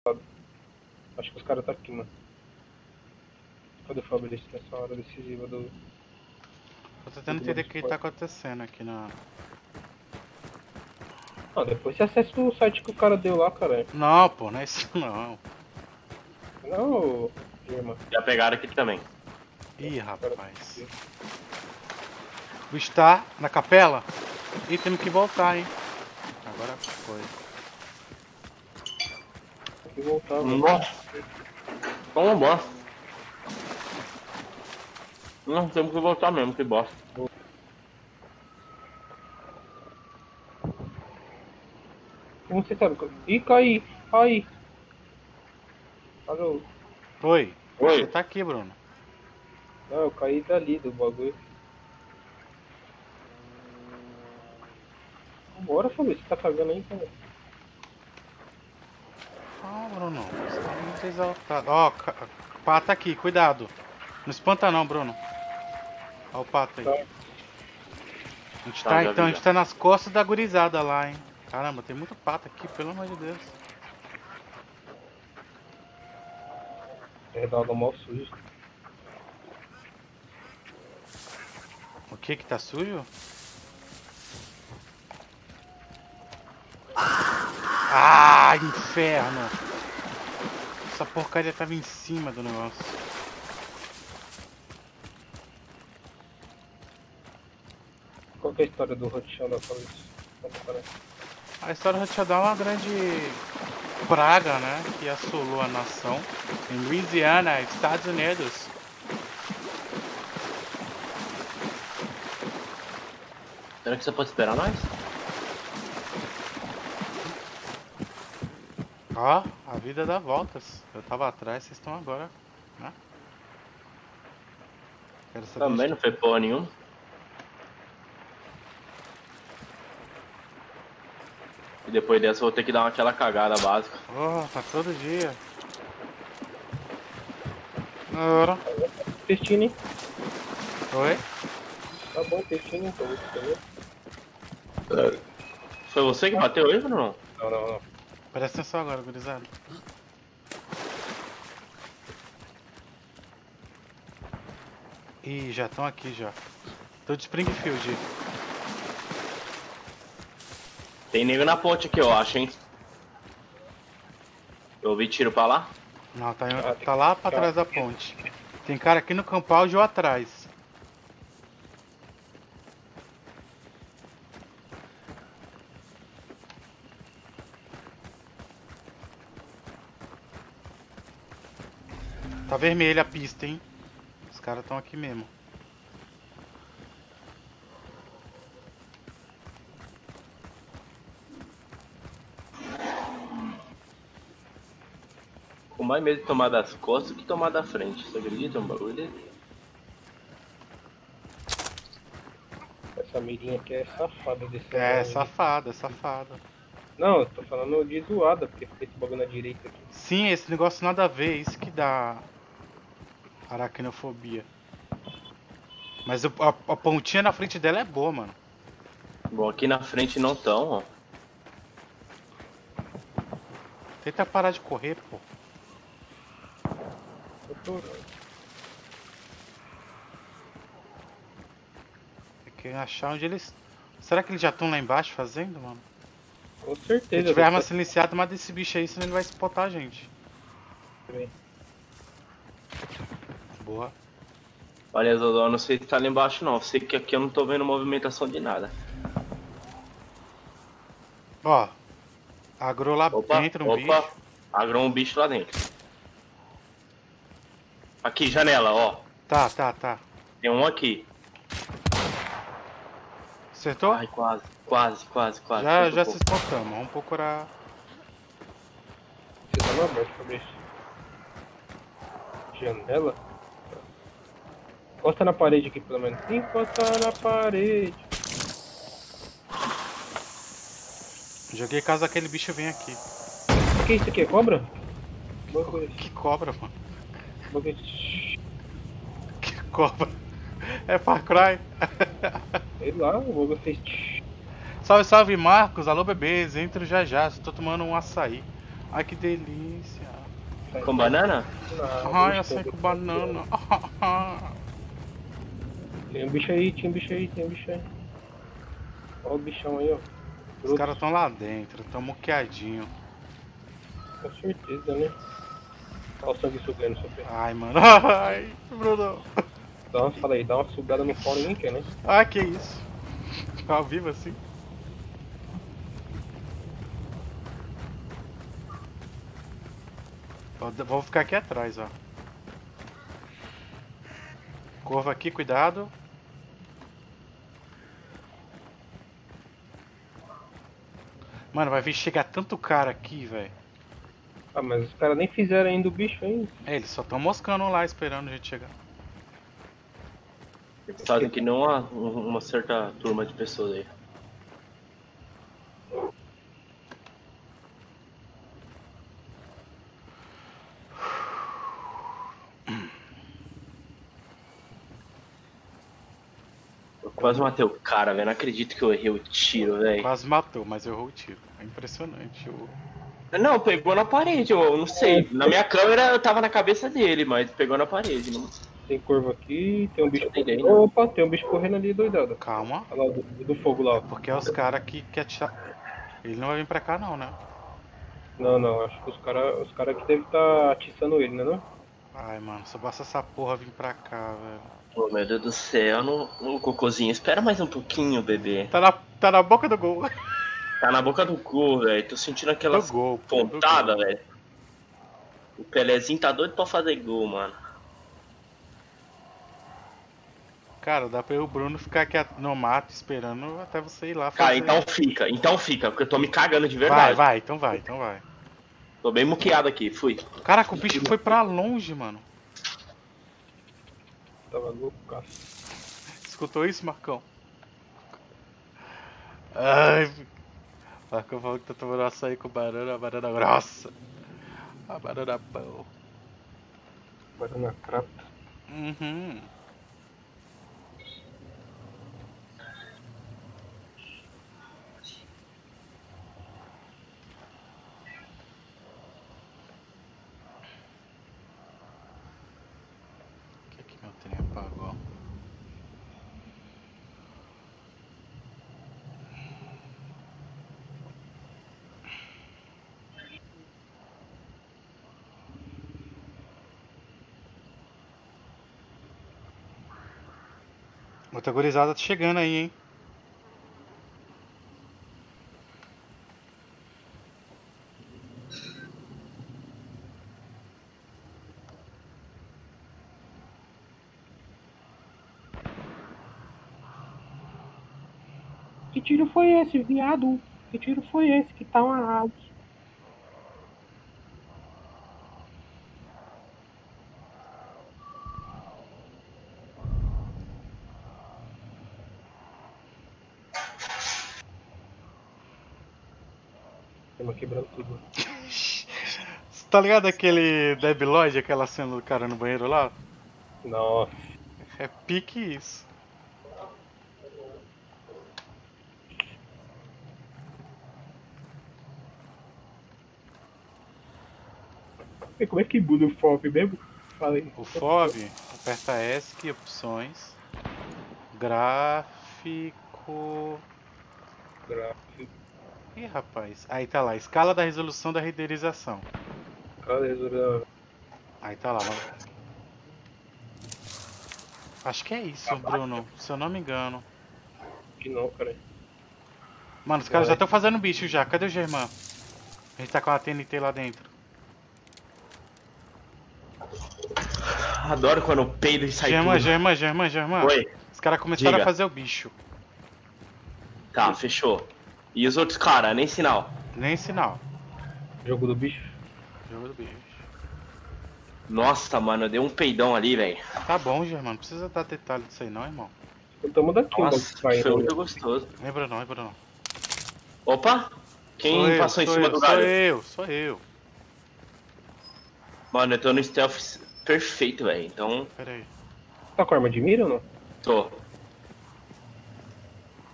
Acho que os caras tá aqui, mano. Cadê o Fabrício nessa hora decisiva do... Eu tô tentando entender o que tá acontecendo aqui na... Ah, depois você acessa o site que o cara deu lá, cara. Não, pô, não é isso não. Não, irmã. Já pegaram aqui também. Ih, rapaz. O bicho tá na capela? Ih, temos que voltar, hein. Agora foi. Tem que voltar, mano. Nossa. Toma bosta. Não, temos que voltar mesmo, que bosta. Como você sabe? Ih, caí! Caí! Alô? Oi. Oi. Você tá aqui, Bruno. Não, eu caí dali do bagulho. Bora, Fabrício, você tá cagando aí, cara? Ah, Bruno. Você tá muito exaltado. Ó, pato aqui, cuidado. Não espanta não, Bruno. Ó o pato aí. Tá. A gente Tá, tá, já então, vi, a gente tá nas costas da gurizada lá, hein. Caramba, tem muito pato aqui, pelo amor de Deus. É da água mal suja. O que que tá sujo? Ah, inferno! Essa porcaria tava em cima do negócio. Qual que é a história do roteão da Fabrício? Conta pra nós. A história do Rotterdam é uma grande praga, né? Que assolou a nação em Louisiana, Estados Unidos. Será que você pode esperar nós? Ó, a vida dá voltas. Eu tava atrás, vocês estão agora, né? Quero saber Também não fez porra nenhuma. E depois dessa eu vou ter que dar aquela cagada básica. Oh, tá todo dia. Ora. Intestino, hein? Oi? Tá bom, intestino, então. Foi você que bateu ele ou não? Não, não, não. Presta atenção agora, gurizada. Ih, já estão aqui já. Tô de Springfield. Tem nego na ponte aqui, eu acho, hein? Eu ouvi tiro pra lá. Não, tá lá pra trás da ponte. Tem cara aqui no campal ou atrás. Tá vermelha a pista, hein? Os caras estão aqui mesmo. Com mais medo de tomar das costas que tomar da frente. Você acredita? Um bagulho dele? Essa mirinha aqui é safada desse É, negócio. safada, safada. Não, eu tô falando de zoada, porque fica esse bagulho na direita aqui. Sim, esse negócio nada a ver, isso que dá aracnofobia. Mas a pontinha na frente dela é boa, mano. Bom, aqui na frente não tão, ó. Tenta parar de correr, pô. Eu tô... Tem que achar onde eles... Será que eles já estão lá embaixo fazendo, mano? Com Se certeza. tiver arma silenciada, mata esse bicho aí, senão ele vai spotar a gente. Boa. Olha, Zodó, eu não sei se tá lá embaixo não. Eu sei que aqui eu não tô vendo movimentação de nada. Ó. Agrou lá Opa, dentro um opa. bicho. Agrou um bicho lá dentro. Aqui, janela, ó. Tá. Tem um aqui. Acertou? Ai, quase. Quase. Já se spotamos. Vamos procurar... Você tá na aberto, Fabrício. Janela? Encosta na parede aqui, pelo menos. Encosta na parede. Joguei caso aquele bicho venha aqui. O que é isso aqui? É cobra? Bagulho. Que cobra, mano. Bagulho. Que cobra. É Far Cry. Sei lá, o bagulho fez... Salve, salve, Marcos. Alô, bebês. Entro já. Tô tomando um açaí. Ai, que delícia. Com banana? Ai, açaí com banana. Tem um bicho aí, tem um bicho aí, tem um bicho aí. Olha o bichão aí, ó. Os caras estão lá dentro, estão moqueadinhos. Com certeza, né? Olha o sangue sugando no seu pé. Ai, mano. Ai, Bruno. Fala aí, dá uma sugada no pau, ninguém quer, né? Ah, que isso. Ao vivo assim. Vou ficar aqui atrás, ó. Corvo aqui, cuidado. Mano, vai vir chegar tanto cara aqui, velho. Ah, mas os caras nem fizeram ainda o bicho ainda. É, eles só estão moscando lá, esperando a gente chegar. Fazem que não uma certa turma de pessoas aí. Eu quase matei o cara, velho. Não acredito que eu errei o tiro, velho. Quase matou, mas errou o tiro. É impressionante. Não, pegou na parede, eu não sei. Na minha câmera eu tava na cabeça dele, mas pegou na parede. Não... Tem corvo aqui, tem um bicho correndo. correndo. Opa, tem um bicho correndo ali, doidado. Calma. Olha lá, do fogo lá. Porque é os caras que quer atirar. Ele não vai vir pra cá não, né? Não, acho que os cara que devem estar atiçando ele, né não? Ai, mano, só basta essa porra vir pra cá, velho. Oh, meu Deus do céu, no cocôzinho. Espera mais um pouquinho, bebê. Tá na boca do gol. Tá na boca do gol, velho. Tô sentindo aquelas gol, pontadas, velho. O Pelezinho tá doido pra fazer gol, mano. Cara, dá pra eu e o Bruno ficar aqui no mato esperando até você ir lá fazer. Cara, então fica, porque eu tô me cagando de verdade. Vai, então vai. Tô bem muqueado aqui, fui. Caraca, o bicho foi pra longe, mano. Tava louco, cara. Escutou isso, Marcão? Ai, Marcão falou que tá tomando açaí com banana, a banana grossa. A banana pão. Banana crata. Uhum. O que é que meu trem apagou? Outra gurizada tá chegando aí, hein? Que tiro foi esse, viado? Que tiro foi esse que tá uma asa? Estamos quebrando tudo. Você tá ligado aquele Debi Lloyd, aquela cena do cara no banheiro lá? Nossa. É pique isso. E como é que muda o FOB mesmo? Falei. O FOB, aperta ESC, opções, gráfico... Gráfico. Ih, rapaz. Aí tá lá, escala da resolução da renderização. Aí tá lá, mano. Acho que é isso, Bruno, se eu não me engano. Que não, cara. Mano, os caras já estão fazendo bicho já. Cadê o Germán? A gente tá com a TNT lá dentro. Adoro quando eu peido e sai tudo. Germán. Oi. Os caras começaram Diga. a fazer o bicho. Tá, fechou. E os outros caras, nem sinal. Nem sinal. Jogo do bicho. Jogo do bicho. Nossa, mano, eu dei um peidão ali, velho. Tá bom, Germán. Não precisa dar detalhe disso aí não, irmão. Tamo daqui, Nossa, foi muito gostoso. Lembra não. Opa! Quem passou em cima do galho? Sou eu. Mano, eu tô no stealth perfeito, velho. Então, Pera aí. Tá com arma de mira ou não? tô.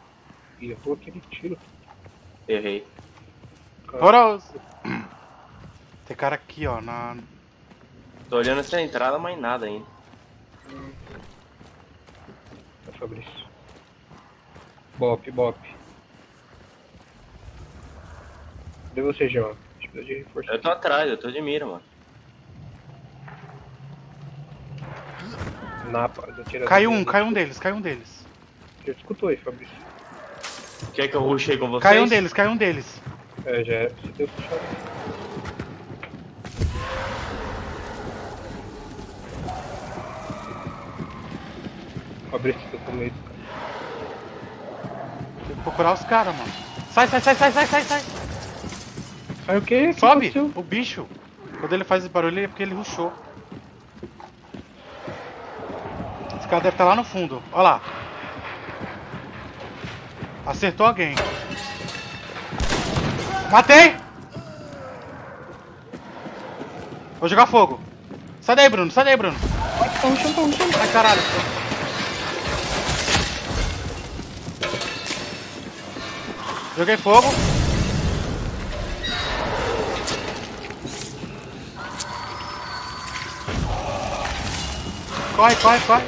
Ih, eu tô aquele tiro. Errei. Horroroso. Tem cara aqui, ó, na... Tô olhando essa entrada, mas nada ainda. É Fabrício. Bop, bop. Cadê você, João? Precisa de reforço. Eu tô atrás, eu tô de mira, mano. Napa, eu tiro Caiu um deles, caiu um deles. Já escutou aí, Fabrício. Quer que eu rushei com vocês? Caiu um deles, caiu um deles. É, já é. Você deu puxado. Fabrício, tô com medo, cara. Tem que procurar os caras, mano. Sai, sai, sai, sai, sai, sai, sai. Aí o quê? O que Sobe, aconteceu? o bicho. Quando ele faz esse barulho é porque ele rushou. Esse cara deve estar lá no fundo. Olha lá. Acertou alguém. Matei! Vou jogar fogo. Sai daí, Bruno. Sai daí, Bruno. Tá no chão, tá no chão. Ai, caralho. Joguei fogo. Corre, corre, corre.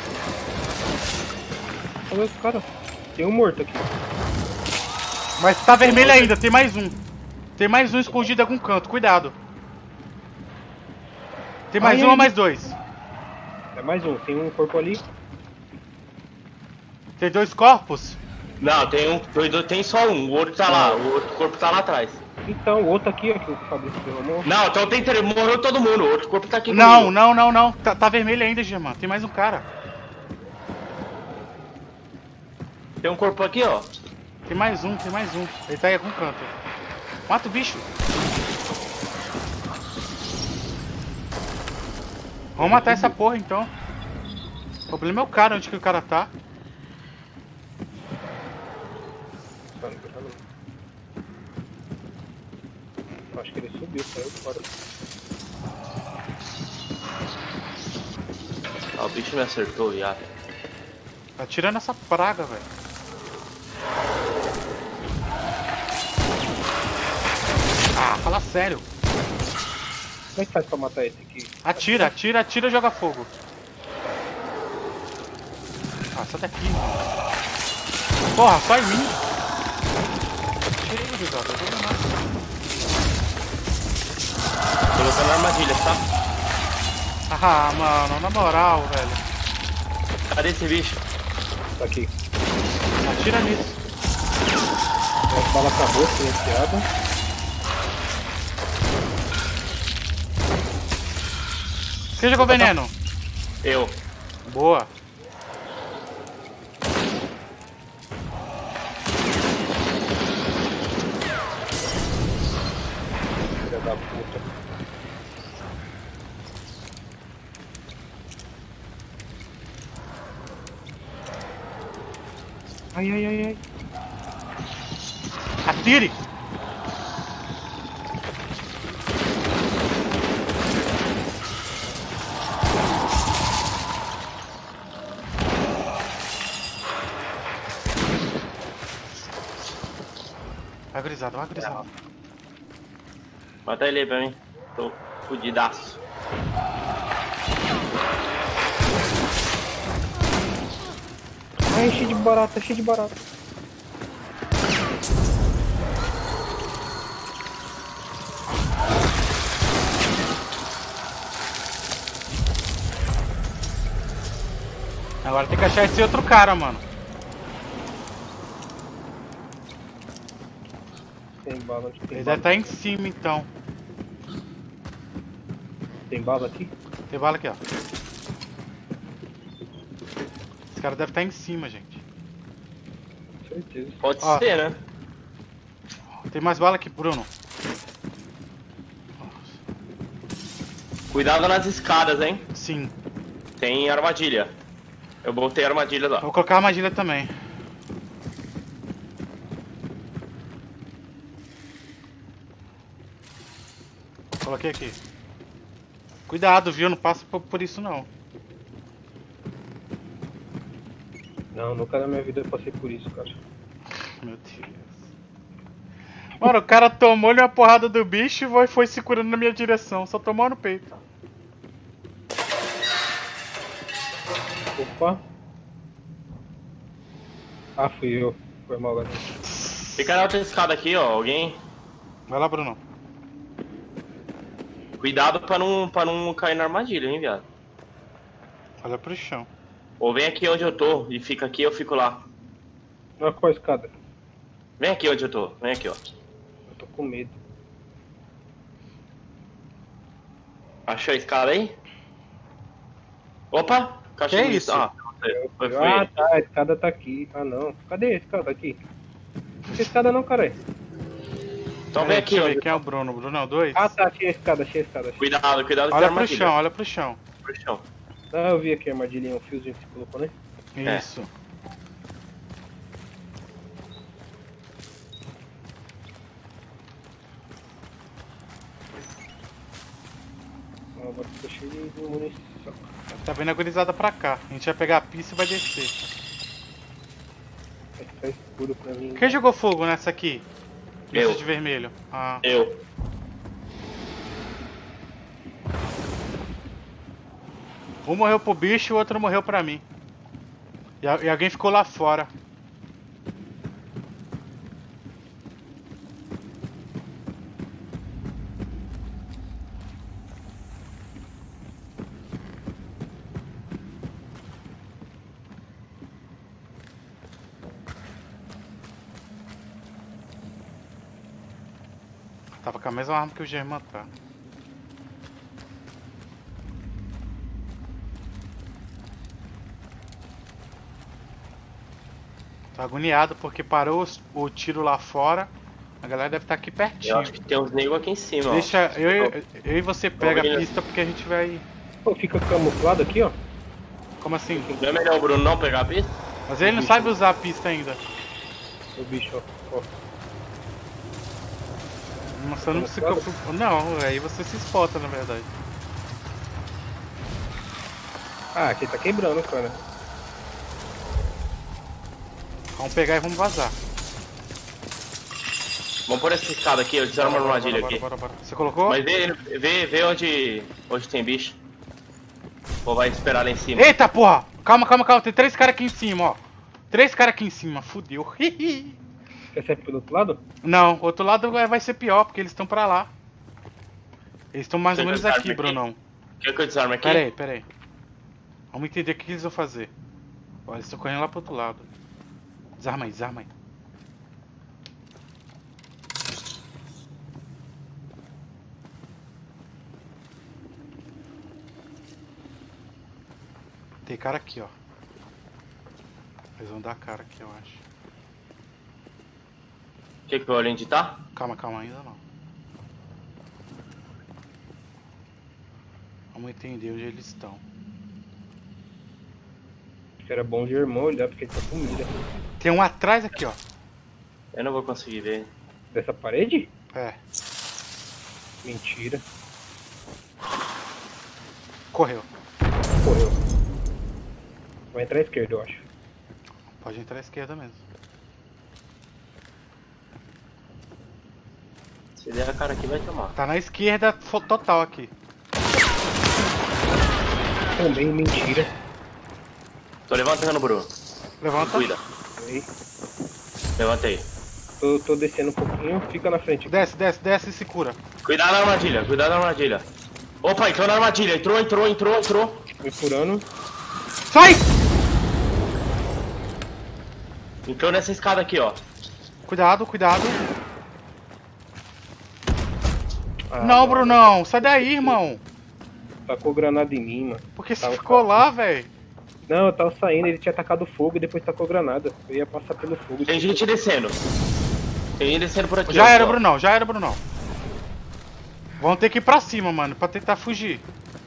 Olha os caras. Tem um morto aqui. Mas tá vermelho ainda, tem mais um. Tem mais um escondido em algum canto, cuidado. Tem mais Ai, um ai, ou mais dois? É mais um. Tem um corpo ali. Tem dois corpos? Não, tem só um, o outro tá lá, o outro corpo tá lá atrás. Então, o outro aqui, ó, que o Fabrício derramou. Não, então tem três, morreu todo mundo, o outro corpo tá aqui Não, comigo. não, não, não. Tá vermelho ainda, Germán. Tem mais um cara. Tem um corpo aqui, ó. Tem mais um, tem mais um. Ele tá aí em algum canto. Mata o bicho. Vamos matar essa porra então. O problema é o cara, onde que o cara tá. Acho que ele subiu, saiu fora. Ah, o bicho me acertou, viado. Tá tirando essa praga, velho. Ah, fala sério. Como é que faz pra matar esse aqui? Atira, atira, atira e joga fogo. Ah, sai daqui, mano. Porra, só em mim. Tirei o risado, eu tô danado. Colocando armadilha, tá? Ah, mano, na moral, velho. Cadê esse bicho? Tá aqui. Atira nisso. As balas acabou, silenciada. Quem jogou veneno? Eu. Boa. Filha da puta. Ai, ai, ai, ai. Atire! Vai, gurizada, vai, gurizada. Mata ele aí pra mim. Tô fudidaço. Ai, cheio de barata, cheio de barata. Agora tem que achar esse outro cara, mano. Tem bala, acho que tem Ele bala. deve estar em cima, então. Tem bala aqui? Tem bala aqui, ó. Esse cara deve estar em cima, gente. Certeza. Pode Ó. ser, né? Tem mais bala aqui, Bruno. Cuidado nas escadas, hein? Sim. Tem armadilha. Eu botei armadilha lá. Vou colocar a armadilha também. Coloquei aqui. Cuidado, viu? Não passa por isso, não. Não, nunca na minha vida eu passei por isso, cara. Meu Deus. Mano, o cara tomou-lhe uma porrada do bicho e foi se curando na minha direção. Só tomou no peito. Opa. Ah, fui eu. Foi mal, galera. Fica na outra escada aqui, ó. Alguém. Vai lá, Bruno. Cuidado pra não cair na armadilha, hein, viado. Olha pro chão. Ou vem aqui onde eu tô e fica aqui, eu fico lá. Não, qual a escada? Vem aqui onde eu tô. Vem aqui, ó. Eu tô com medo. Achou a escada aí? Opa! Cachorro Que isso? Ah, foi Ah, ele. tá, a escada tá aqui. Ah, não. Cadê a escada aqui? Não tem escada não, caralho. Então vem Peraí, aqui, deixa eu ver ó. quem é o Bruno. O Bruno é o 2? Ah, tá, achei a escada, achei a escada. Achei. Cuidado que tem Olha pro armadilha. chão, olha pro chão. Pro chão. Ah, eu vi aqui a armadilhinha, um fiozinho que você colocou, né? É. Isso. Ah, agora tô cheio de munição. Tá vindo a gurizada pra cá. A gente vai pegar a pista e vai descer. Vai ficar escuro pra mim. Quem jogou fogo nessa aqui? Eu. Nessa de vermelho. Ah. Eu. Um morreu pro bicho e o outro morreu pra mim. E alguém ficou lá fora. Tava com a mesma arma que o German tá. Tô agoniado porque parou o tiro lá fora. A galera deve estar aqui Eu pertinho. acho que tem uns negros aqui em cima, Deixa, ó. eu e você pega a Tô vendo. pista porque a gente vai... Pô, fica camuflado aqui, ó. Como assim? Não é melhor o Bruno não pegar a pista? Mas ele não sabe usar a pista ainda. O bicho, ó. Você não se... Camuflado? Não, aí você se espota na verdade. Ah, aqui tá quebrando, cara. Vamos pegar e vamos vazar. Vamos por essa escada aqui, eu fizeram uma armadilha aqui. Bora. Você colocou? Mas vê onde tem bicho. Ou vai esperar lá em cima? Eita porra! Calma. Tem 3 caras aqui em cima, ó. 3 caras aqui em cima, fudeu. Quer sair pelo outro lado? Não, outro lado vai ser pior, porque eles estão pra lá. Eles estão mais ou Você menos desarma aqui, aqui? Brunão. Quer que eu desarme aqui? Pera aí. Vamos entender o que eles vão fazer. Ó, eles estão correndo lá pro outro lado. Desarma aí. Tem cara aqui, ó. Eles vão dar cara aqui, eu acho. Quer que eu olhe onde tá? Calma, ainda não. Vamos entender onde eles estão. Acho que era bom de irmão olhar, porque ele tá com mira. Tem um atrás aqui, ó. Eu não vou conseguir ver. Dessa parede? É, Mentira. correu. Correu. Vai entrar à esquerda, eu acho. Pode entrar à esquerda mesmo. Se der a cara aqui, vai tomar. Tá na esquerda total aqui. Também mentira. Tô levantando, Bruno. Levanta. Cuida. Aí. Levantei. Tô descendo um pouquinho, fica na frente. Desce e se cura. Cuidado da armadilha. Opa, entrou na armadilha. Entrou. Me furando. Sai! Entrou nessa escada aqui, ó. Cuidado. Ah, Não, Brunão, sai daí, irmão. Tacou granada em mim, mano. Por que você Tava ficou lá, velho? Não, eu tava saindo, ele tinha atacado fogo e depois tacou granada. Eu ia passar pelo fogo. Tem gente descendo. Por aqui. Já ó. era, Brunão. Vamos ter que ir pra cima, mano, pra tentar fugir.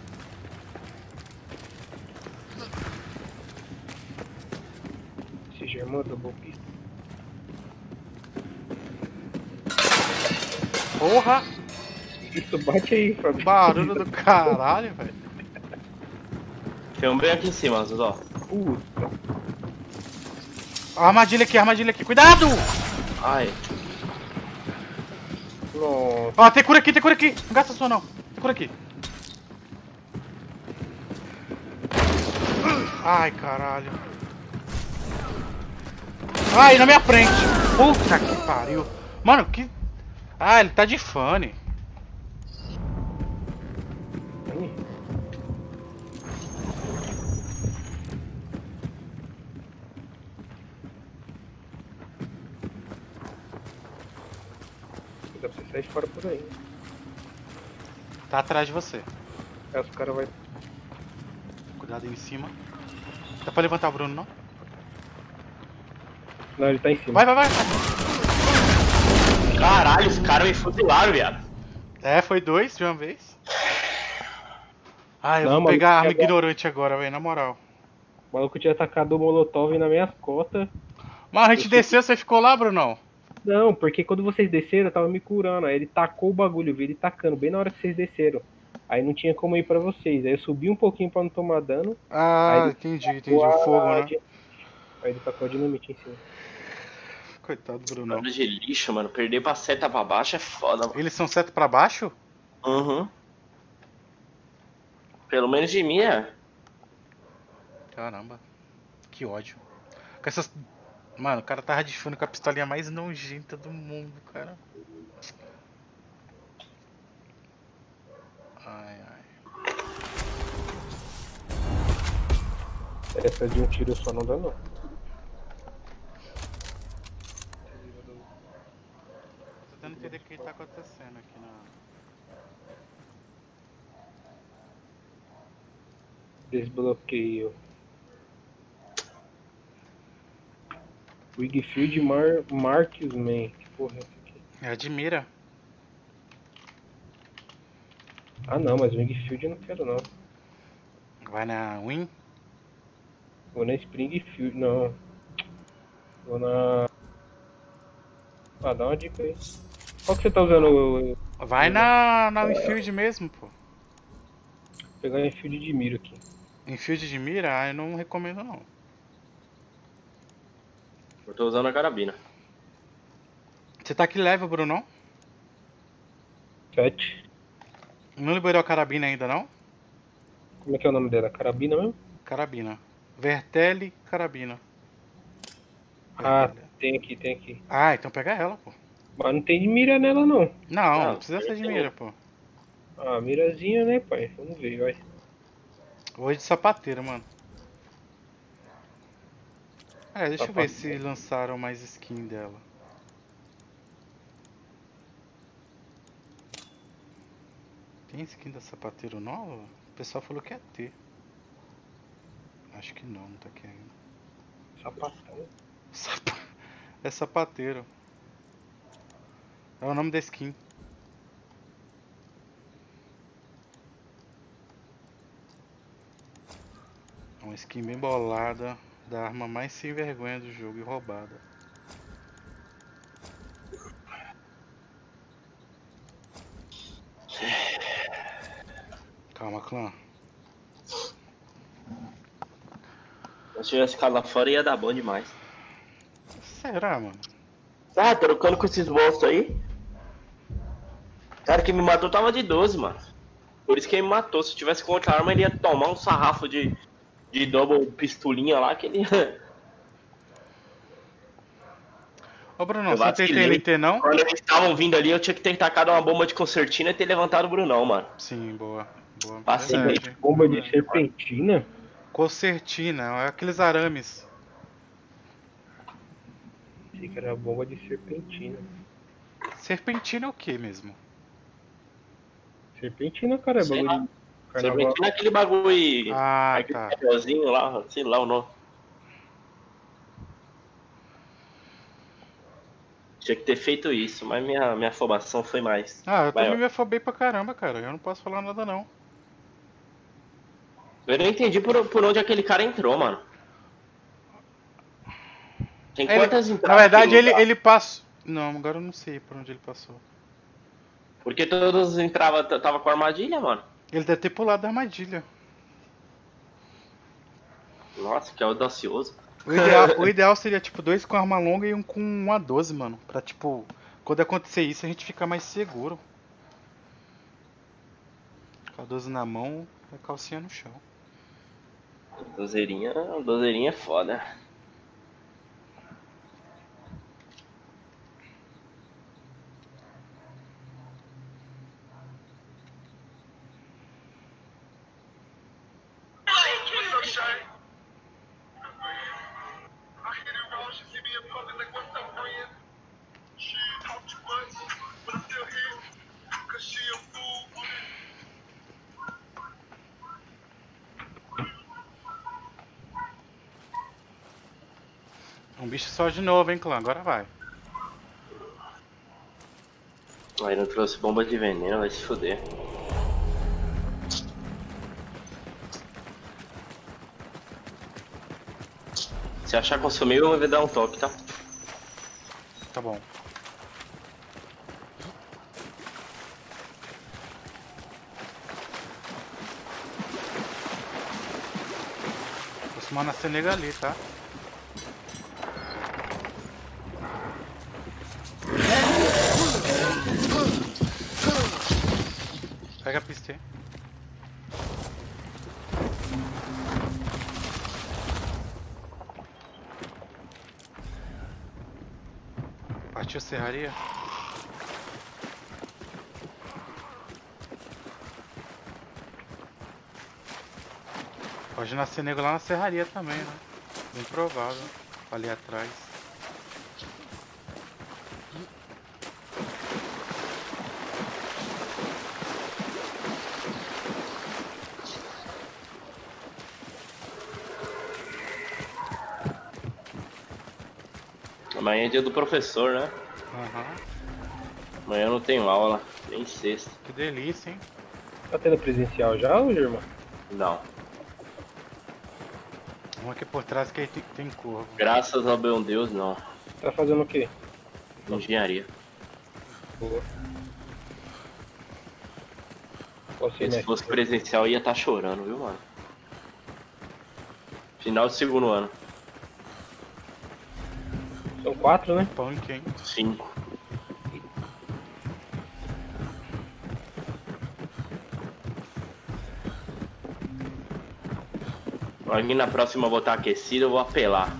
Esse Germão do golpista. Porra! Isso, bate aí, Fábio. Barulho do caralho, velho. Tem um bem aqui em cima, ó. Puta. Armadilha aqui, cuidado! Ai. Nossa. Ó, tem cura aqui, tem cura aqui. Não gasta sua não. Tem cura aqui. Ai, caralho. Ai, na minha frente. Puta que pariu. Mano, que... Ah, ele tá de fone. Dá pra você sair fora por aí. Tá atrás de você. Aí os caras vão... Cuidado aí em cima. Dá pra levantar o Bruno, não? Não, ele tá em cima. Vai, vai, vai. Caralho, os caras me fuzilaram, viado. É, foi 2 de uma vez. Ah, eu Não, vou mano, pegar a arma agora- ignorante agora, velho, na moral. O maluco tinha atacado o molotov nas minhas costas. Mano, a gente desceu, você ficou lá, Brunão? Não, porque quando vocês desceram, eu tava me curando. Aí ele tacou o bagulho, eu vi ele tacando bem na hora que vocês desceram. Aí não tinha como ir pra vocês. Aí eu subi um pouquinho pra não tomar dano. Ah, Aí entendi. O fogo, né? Aí ele tacou a dinamite em cima. Coitado do Brunão. Bando de lixo, mano. Perder pra seta pra baixo é foda, mano. Eles são seta pra baixo? Uhum. Pelo menos de mim é. Caramba. Que ódio. Com essas... Mano, o cara tava de fone com a pistolinha mais nojenta do mundo, cara. Ai, ai. Essa de um tiro só não dá não. Tô tentando entender o que tá acontecendo aqui na... Desbloqueio. Wigfield Marksman. Que porra é essa aqui? É de mira. Ah não, mas Wigfield eu não quero não. Vai na Win. Vou na Springfield, não. Vou na... Ah, dá uma dica aí. Qual que você tá usando? Vai na Winfield mesmo, pô. Vou pegar Enfield de mira aqui. Infield de mira, eu não recomendo não. Eu tô usando a carabina. Você tá que level, Brunão? 7. Não liberou a carabina ainda, não? Como é que é o nome dela? Carabina mesmo? Carabina. Vertelli carabina. Ah, Vertelli. tem aqui. Ah, então pega ela, pô. Mas não tem de mira nela não. Não precisa ser de tem. mira, pô. Ah, mirazinha, né, pai? Vamos ver, vai. Vou de sapateiro, mano. É, deixa eu ver se Sapateiro. lançaram mais skin dela. Tem skin da sapateiro nova? O pessoal falou que ia ter. Acho que não tá aqui ainda. Sapatão. É sapateiro. É o nome da skin. É uma skin bem bolada. Da arma mais sem vergonha do jogo e roubada. Calma, clã. Se eu tivesse ficado lá fora ia dar bom demais. Será, mano? Ah, trocando com esses monstros aí. O cara que me matou tava de 12, mano. Por isso que ele me matou. Se eu tivesse com outra arma, ele ia tomar um sarrafo de double pistolinha lá que ele ia. Ô Bruno, Eu você não tem vacilei. TNT não? Quando eles estavam vindo ali, eu tinha que ter tacado uma bomba de concertina e ter levantado o Brunão, mano. Sim, boa. Boa. Vacilei. Verdade. Bomba de serpentina? Concertina, é aqueles arames. Achei que era bomba de serpentina. Serpentina é o que mesmo? Serpentina, cara, é Sei bagulho lá. de carnaval. Serpentina é aquele bagulho. Ah, aquele tá. papelzinho lá, sei lá o nome. Tinha que ter feito isso, mas minha afobação foi mais. Ah, eu também maior. me afobei pra caramba, cara. Eu não posso falar nada não. Eu não entendi por onde aquele cara entrou, mano. Tem quantas Na entradas? verdade, aquele lugar? ele passou. Não, agora eu não sei por onde ele passou. Porque todos entravam, tava com armadilha, mano. Ele deve ter pulado da armadilha. Nossa, que audacioso. O ideal seria, tipo, 2 com arma longa e um com uma 12, mano. Pra, tipo, Quando acontecer isso, a gente fica mais seguro. Com a 12 na mão, a calcinha no chão. Dozeirinha é foda. Um bicho só de novo, hein, clã? Agora vai. Aí não trouxe bomba de veneno, vai se fuder. Se achar consumível, eu vou dar um toque, tá? Tá bom. Costuma nascer nega ali, tá? Pega a pista aí. Partiu serraria? Pode nascer nego lá na serraria também, né? Bem provável. Ali atrás. Amanhã é dia do professor, né? Aham. Amanhã eu não tenho aula, nem sexta. Que delícia, hein? Tá tendo presencial já, ô irmão? Não. Um aqui por trás que aí tem curva. Graças ao bom Deus, não. Tá fazendo o quê? Engenharia. Boa. Qual Porque se semestre? fosse presencial ia estar chorando, viu, mano? Final do segundo ano. São 4, né? Punk, hein? 5. Aqui na próxima eu vou estar aquecido, eu vou apelar.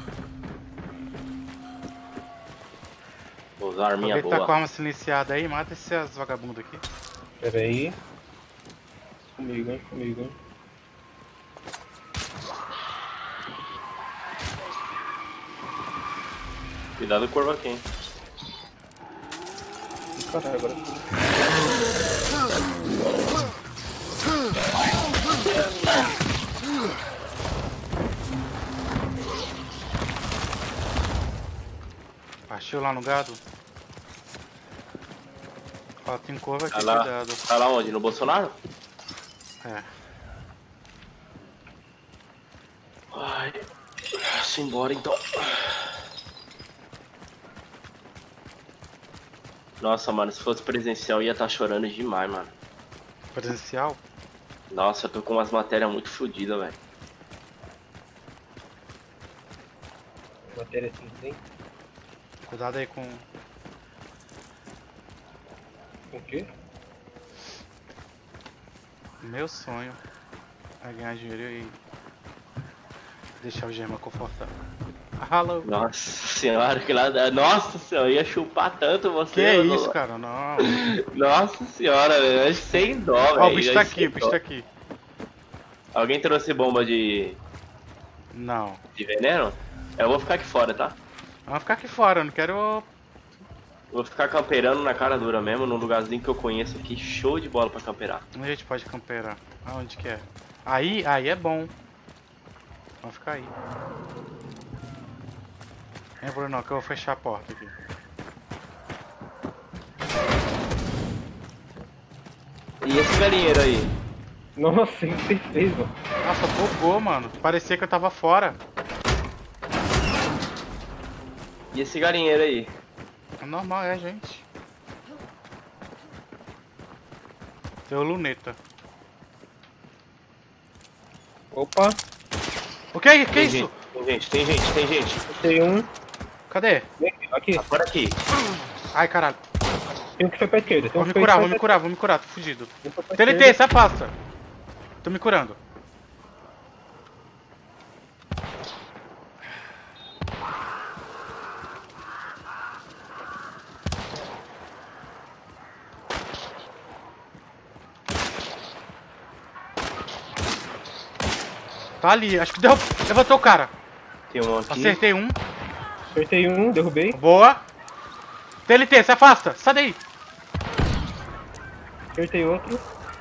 Vou usar a arminha Alguém tá com a boa. arma silenciada aí, mata esses vagabundos aqui. Pera aí. Comigo, hein? Comigo, hein? Cuidado com o corvo aqui, hein? Caralho, agora. Partiu lá no gado? Ó, tem corvo aqui, Tá lá, cuidado. tá lá onde? No Bolsonaro? É. Ai, simbora então. Nossa, mano, se fosse presencial eu ia estar chorando demais, mano. Presencial? Nossa, eu tô com umas matérias muito fodidas, velho. Matéria cinzenta. Cuidado aí com... Com o quê? Meu sonho é ganhar dinheiro e deixar o Germa confortável. Alô? Nossa senhora, que lá. Nossa senhora, eu ia chupar tanto você. Que é mano. isso, cara? Não. Nossa senhora, velho. Sem dó, velho. Ó, o bicho tá Acho aqui, sem o bicho dó. tá aqui. Alguém trouxe bomba de Não. veneno? Eu vou ficar aqui fora, tá? Vamos ficar aqui fora, eu não quero... Vou ficar camperando na cara dura mesmo, num lugarzinho que eu conheço aqui. Show de bola pra camperar. Onde a gente pode camperar? Aonde que é? Aí é bom. Vamos ficar aí. Vem, Bruno, que eu vou fechar a porta aqui. E esse galinheiro aí? Nossa, o que você fez, mano? Nossa, bugou, mano. Parecia que eu tava fora. E esse galinheiro aí? É normal, é, gente. Deu luneta. Opa, O que é? Que Tem isso? gente, tem gente, tem gente, tem gente. tem um. Cadê? Vem aqui. Agora aqui. Ai, caralho. Tem um que foi pra esquerda. Tem um Vou me que foi curar, pra vou me curar, vou me curar, tô fudido. Tem um que foi pra TNT, esquerda. se afasta. Tô me curando. Tá ali, acho que levantou o cara. Tem um aqui. Acertei um. Acertei um, derrubei. Boa. TNT, se afasta. Sai daí. Acertei outro.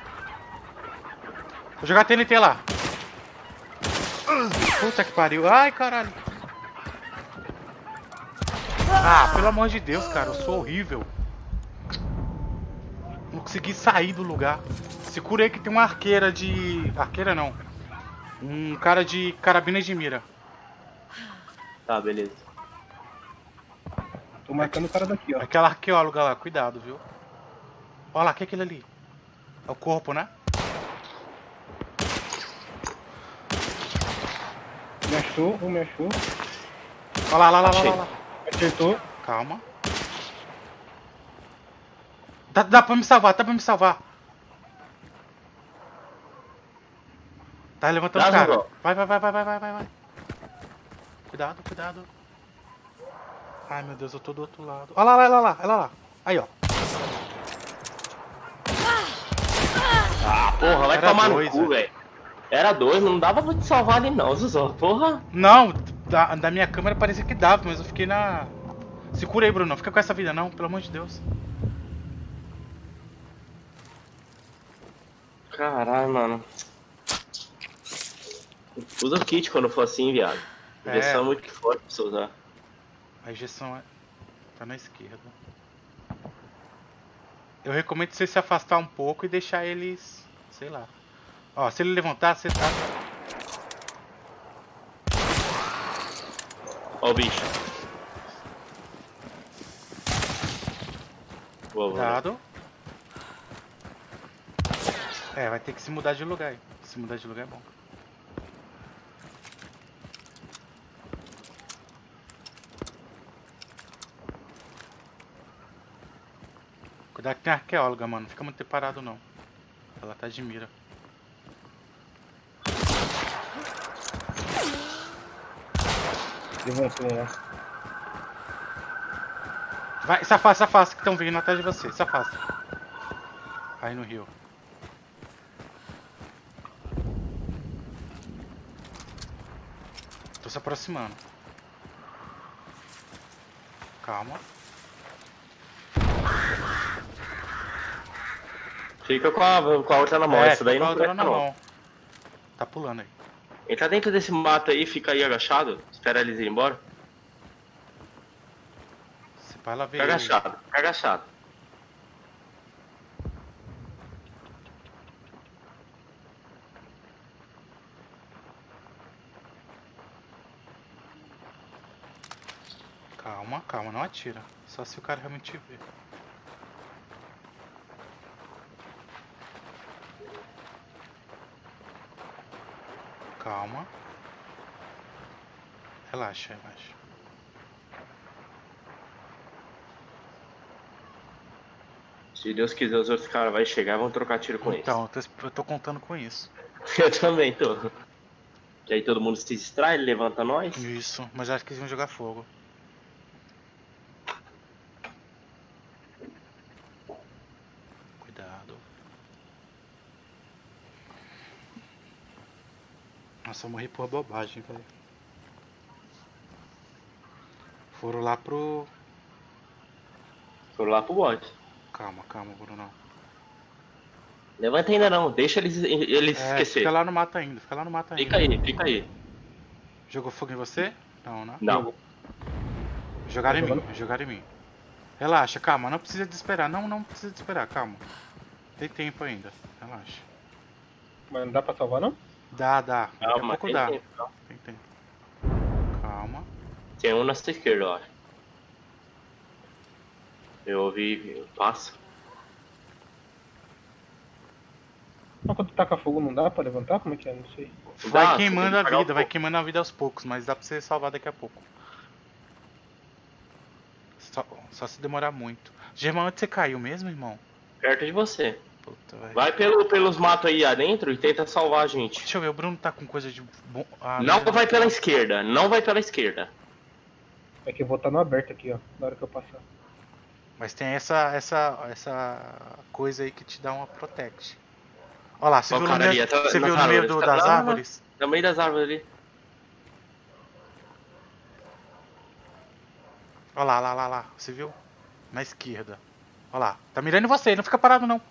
Vou jogar TNT lá. Puta que pariu. Ai, caralho. Ah, pelo amor de Deus, cara. Eu sou horrível. Não consegui sair do lugar. Se cura aí que tem uma arqueira de... Arqueira não. Um cara de carabina de mira. Tá, beleza. Tô marcando o cara daqui, ó. Aquela arqueóloga lá, cuidado, viu? Olha lá, o que é aquilo ali? É o corpo, né? Me achou, um me achou. Olha lá, lá, lá, Achei. lá, lá. Acertou. Calma. Dá pra me salvar, dá pra me salvar. Tá levantando o Dá, cara. Zangó. Vai. Cuidado, cuidado. Ai, meu Deus, eu tô do outro lado. Olha lá, olha lá. Aí, ó. Ah, porra, vai Era tomar dois, no cu, velho. Era dois, não dava pra te salvar ali não, Zuzó. Porra. Não, da minha câmera parecia que dava, mas eu fiquei na... Se cura aí, Bruno. Não fica com essa vida não, pelo amor de Deus. Caralho, mano. Usa o kit quando for assim, viado. É. Injeção é muito forte pra você usar. A injeção tá na esquerda. Eu recomendo você se afastar um pouco e deixar eles... Sei lá. Ó, se ele levantar, você tá... Ó o bicho. Boa, boa. Cuidado. É, vai ter que se mudar de lugar aí. Se mudar de lugar é bom. Cuidado que tem arqueóloga, mano. Não fica muito parado, não. Ela tá de mira. Levantou lá. Vai, se afasta que estão vindo atrás de você. Se afasta. Aí no rio. Tô se aproximando. Calma. Fica com a outra na mão. Essa daí fica não com a outra presta na não. mão. Tá pulando aí. Entra dentro desse mato aí, fica aí agachado. Espera eles irem embora. Se pá, ela Fica veio. agachado, fica agachado. Calma, calma, não atira. Só se o cara realmente te ver. Calma. Relaxa, relaxa. Se Deus quiser, os outros caras vão chegar e vão trocar tiro com Então, eu tô contando com isso. eles. Eu também tô. Que aí todo mundo se distrai, ele levanta nós. Isso, mas acho que eles vão jogar fogo. Cuidado. Nossa, eu morri por bobagem, velho. Foram lá pro... Foram lá pro bote. Calma, calma, Bruno. Levanta ainda não, deixa eles esquecer. Fica lá no mato ainda, fica lá no mato ainda. Fica aí. Jogou fogo em você? Não, né? Não. Jogaram em mim, jogaram em mim. Relaxa, calma, não precisa desesperar. Não precisa desesperar, calma. Tem tempo ainda, relaxa. Mas não dá pra salvar, não? Dá. Daqui a Calma, pouco tem dá. tempo, calma. Tem tempo. Calma. Tem um na sua esquerda, eu acho. Eu ouvi, passa. Mas quando taca fogo não dá pra levantar? Como é que é? Não sei. Vai Dá, queimando você tem a que pagar vida, um vai pouco. queimando a vida aos poucos, mas dá pra você salvar daqui a pouco. Só se demorar muito. Germão, onde você caiu mesmo, irmão? Perto de você. Puta, velho. Vai pelos matos aí adentro e tenta salvar a gente. Deixa eu ver, o Bruno tá com coisa de... Não vai pela esquerda, não vai pela esquerda. É que eu vou estar no aberto aqui, ó, na hora que eu passar. Mas tem essa coisa aí que te dá uma protect. Olha lá, você Ó, viu, cara ali, você viu no nas meio árvores. das Não, não. árvores? No meio das árvores ali. Olha lá, você viu? Na esquerda. Olha lá, tá mirando em você, não fica parado não.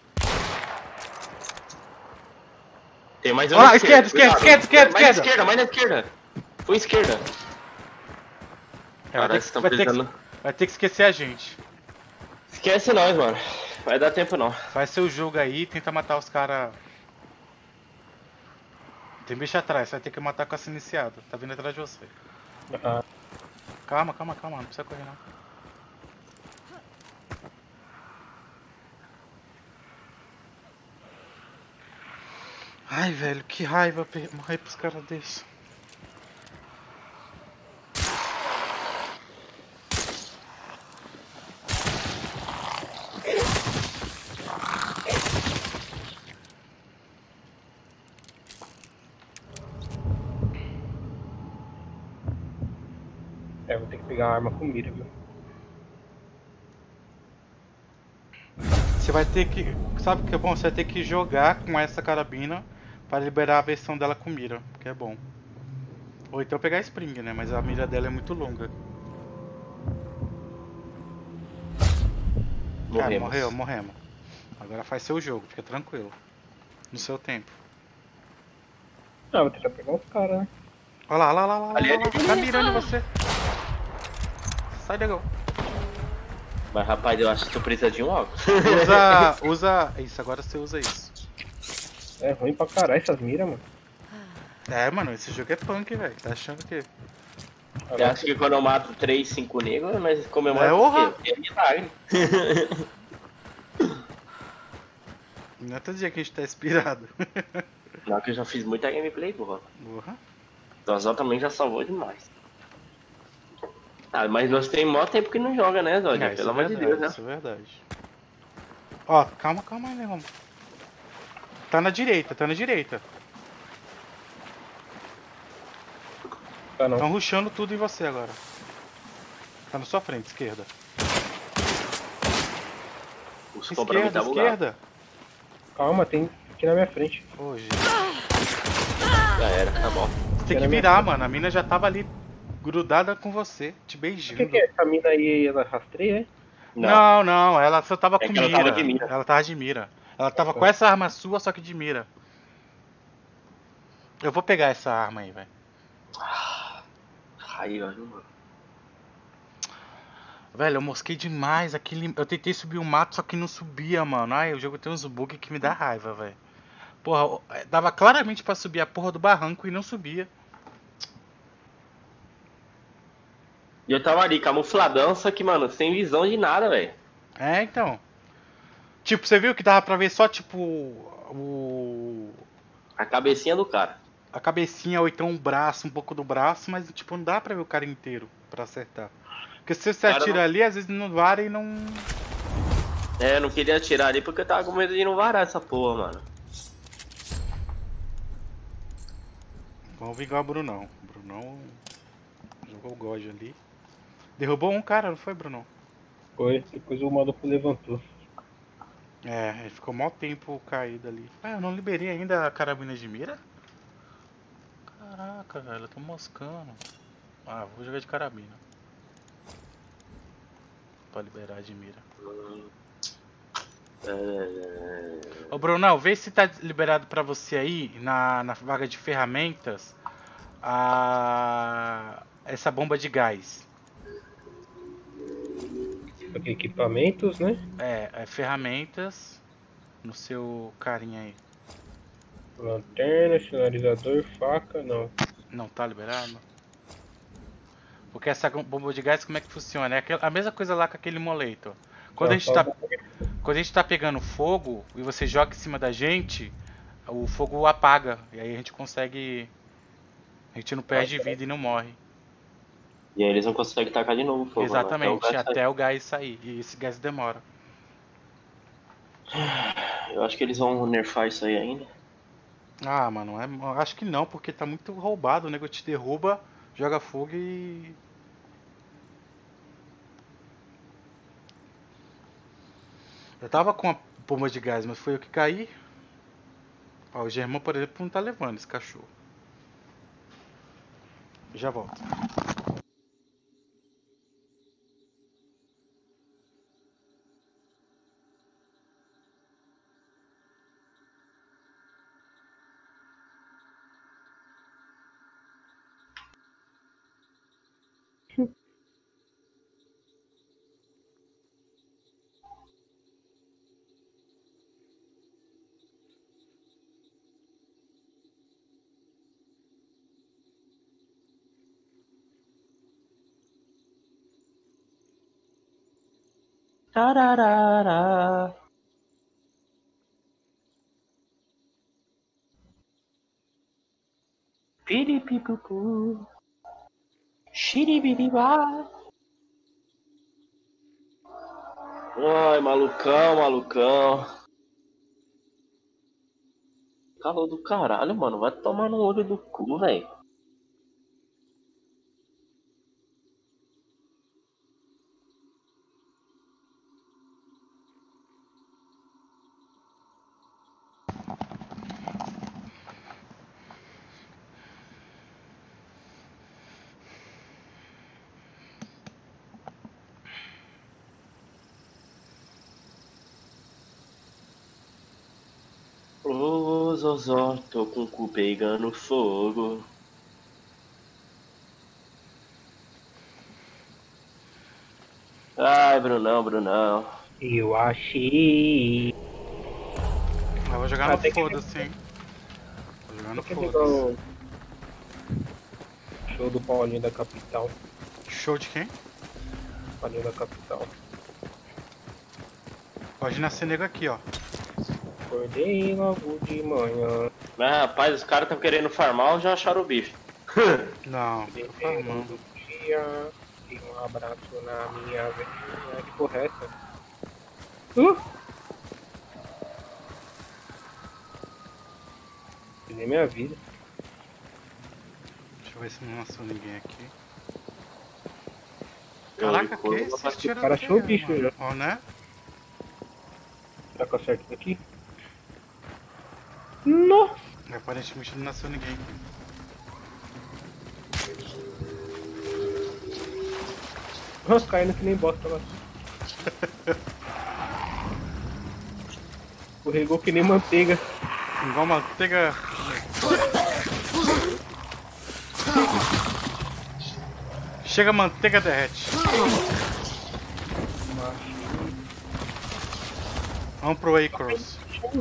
Tem mais Olha uma lá, esquerda. Mais na esquerda. Foi esquerda. Cara, vocês estão precisando... Vai ter que esquecer a gente. Esquece nós, mano. Vai dar tempo não. Faz seu jogo aí, tenta matar os caras. Tem bicho atrás, você vai ter que matar com essa iniciada. Tá vindo atrás de você. Ah, Calma, não precisa correr não. Ai, velho, que raiva morrer pros caras desses. vou ter que pegar uma arma com mira, viu? Você vai ter que... Sabe o que é bom? Você vai ter que jogar com essa carabina para liberar a versão dela com mira, que é bom. Ou então pegar a Spring, né? Mas a mira dela é muito longa. Morremos. Agora faz seu jogo, fica tranquilo. No seu tempo. Ah, vou tentar pegar os caras, né? Olha lá. Ali. Tá mirando em você. Sai, negão. Mas rapaz, eu acho que tu precisa de um óculos. Usa isso, agora você usa isso. É ruim pra caralho essas miras, mano. É, mano, esse jogo é punk, velho. Tá achando que... Eu acho que quando eu mato 3, 5 negros, mas comemora É honra. porque é milagre. Não é todo dia que a gente tá inspirado. Não, que eu já fiz muita gameplay, porra. Porra. Zózão também já salvou demais. Ah, mas nós tem mó tempo que não joga, né, Zózio? Pelo amor de Deus, né? Isso é verdade. Ó, calma aí, negão. Tá na direita. Tá não. Estão rushando tudo em você agora. Tá na sua frente, esquerda. Os compromissos tá bugado. Esquerda. Calma, tem aqui na minha frente. Ô, gente. Já era, tá bom. Você tem que virar, mano. A mina já tava ali grudada com você, te beijando. O que é? Essa mina aí, ela rastreia, é? Não, ela só tava com que ela tava de mira. Ela tava de mira. Ela tava com essa arma sua, só que de mira. Eu vou pegar essa arma aí, velho. Raiva, viu, mano? Velho, eu mosquei demais. Eu tentei subir o mato, só que não subia, mano. Ai, o jogo tem uns bugs que me dá raiva, velho. Porra, dava claramente pra subir a porra do barranco e não subia. E eu tava ali, camufladão, só que, mano, sem visão de nada, velho. É, então. Tipo, você viu que dava pra ver só, tipo, A cabecinha do cara. a cabecinha ou então um braço, um pouco do braço, mas, tipo, não dá pra ver o cara inteiro pra acertar. Porque se você Cara, atira não... ali, às vezes não vara e não... É, eu não queria atirar ali porque eu tava com medo de não varar essa porra, mano. Vamos vingar o Brunão. O Brunão jogou o God ali. Derrubou um cara, não foi, Brunão? Foi, depois o maluco levantou. É, ele ficou mó tempo caído ali. Ah, eu não liberei ainda a carabina de mira? Caraca, velho, eu tô moscando. Ah, vou jogar de carabina. Pra liberar de mira. Ô, Brunão, vê se tá liberado pra você aí, na vaga de ferramentas, essa bomba de gás. Ok, equipamentos, né? É ferramentas no seu carinha aí. Lanterna, sinalizador, faca, não. Não tá liberado? Porque essa bomba de gás, como é que funciona? É a mesma coisa lá com aquele moleto. Quando a gente tá pegando fogo e você joga em cima da gente, o fogo apaga. E aí a gente consegue... A gente não perde vida e não morre. E aí eles não conseguem tacar de novo o fogo. Exatamente, Né? até o gás sair. E esse gás demora. Eu acho que eles vão nerfar isso aí ainda. Ah, mano, acho que não, porque tá muito roubado. O nego te derruba, joga fogo e. Eu tava com a bomba de gás, mas foi eu que caí. Ó, o Germão, por exemplo, não tá levando esse cachorro. Já volto. Tararara. Piripipupu. Xiribiribá. Ai, malucão, malucão. Calor do caralho, mano. Vai tomar no olho do cu, velho. Ô, Zozó, tô com o cu pegando fogo. Ai, Brunão, Brunão. Eu achei. Eu vou jogar no tem que- foda-se, hein. Vou jogar no Tem que ligar foda-se. o show do Paulinho da Capital. Show de quem? Paulinho da Capital. Pode nascer nego aqui, ó. Acordei logo de manhã. Mas, rapaz, os caras tão querendo farmar ou já acharam o bicho? Não, tô Dependendo farmando. do dia. E um abraço na minha veia. Que porra é essa? Nem minha vida. Deixa eu ver se não nasceu ninguém aqui. Eu Caraca, recuo, que vou esses tiros O cara achou o do quê, bicho mano? já. Ó, né? Será que eu acerto isso aqui? Nossa! Aparentemente não nasceu ninguém aqui. Caindo que nem bosta lá. Escorregou que nem manteiga. Igual manteiga. Chega a manteiga, derrete. Vamos pro Acros.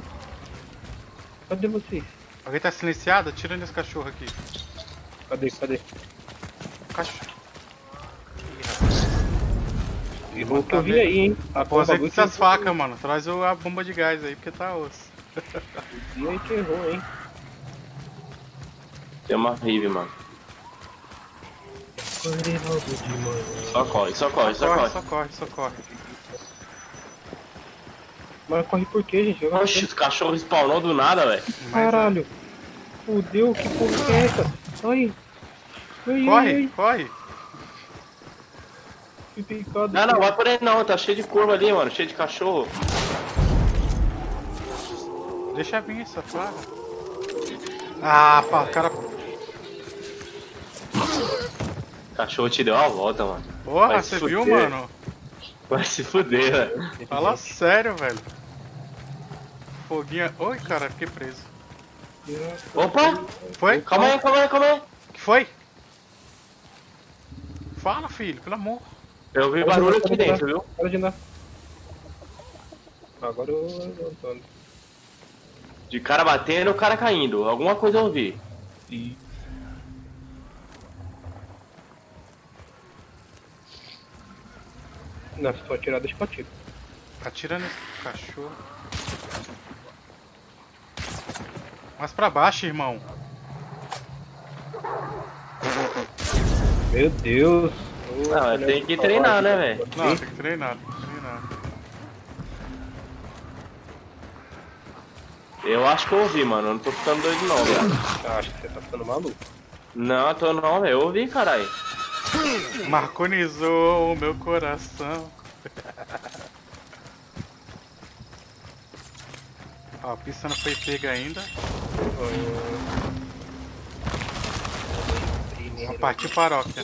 Cadê vocês? Alguém tá silenciado? Tira nesse cachorro aqui. Cadê? Cachorro. Errou o que eu vi aí, hein? Aposenta essas facas, mano. Traz a bomba de gás aí, porque tá osso. E aí que errou, hein? Tem uma rive, mano. Acordei logo de manhã. Só corre, só corre, só Corre, corre. só corre, só corre. Mas corre por quê, gente? Eu não Oxi, os cachorros spawnou do nada, velho. Caralho! Fudeu, que porra que é essa? Ai! Ai, Corre, corre. Que picado. Não, vai por aí não, tá cheio de curva ali, mano, cheio de cachorro. Deixa vir essa praga. Ah, pá, cara. Cachorro te deu uma volta, mano. Porra, Vai você se viu, fuder. mano? Vai se fuder, velho. Fala sério, velho. Foguinha. Oi, cara, fiquei preso. Opa! Foi? Calma aí, calma aí, calma aí. O que foi? Fala, filho, pelo amor. Eu vi barulho aqui dentro, viu? Para de andar. Agora eu tô andando. De cara batendo, o cara caindo. Alguma coisa eu ouvi. E... Não, se for atirar, deixa pra tiro. Atira nesse cachorro. Mais pra baixo, irmão. Meu Deus. Não, tem que treinar, né, velho? Não, tem que treinar, tem que treinar. Eu acho que eu ouvi, mano. Eu não tô ficando doido não, velho. Eu acho que você tá ficando maluco. Não, tô não, velho. Eu ouvi, caralho. Marconizou o meu coração. Ó, a pista não foi pega ainda. Vamos partir paróquia.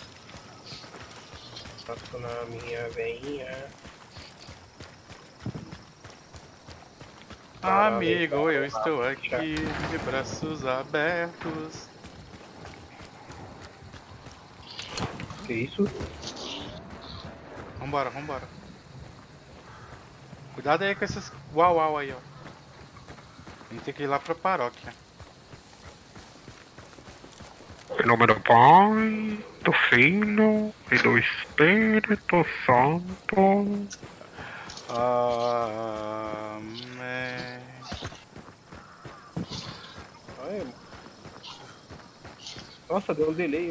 Passo na minha veinha. Amigo, eu estou aqui de braços abertos. Que isso? Vambora, vambora. Cuidado aí com esses uau aí, ó. A gente tem que ir lá pra paróquia. Em nome do Pai, do Filho e do Espírito Santo. Amém. Ai, nossa, deu um delay.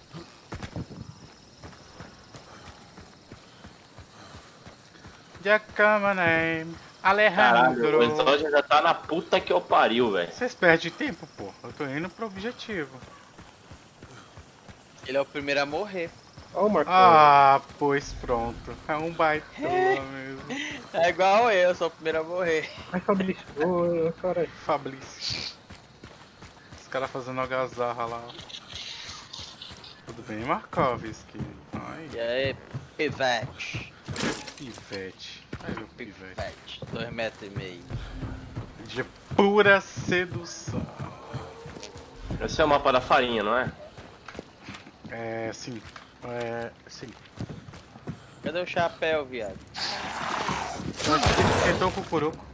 Jacama name. Caralho, o Alejandro. episódio já tá na puta que eu pariu, velho. Vocês perdem tempo, pô. Eu tô indo pro objetivo. Ele é o primeiro a morrer. Ó o Marcão. Ah, pois pronto. É um baitola mesmo. É igual eu sou o primeiro a morrer. Ai, Fabrício. Ô, cara. Fabrício. Os caras fazendo algazarra lá. Tudo bem, Markovski? Ai, E aí, pivete. pivete. Ai, meu pivete. Pivete. 2,5 metros. De pura sedução. Esse é o mapa da farinha, não é? É, sim. É, sim. Cadê o chapéu, viado? Esquentou o cucuruco.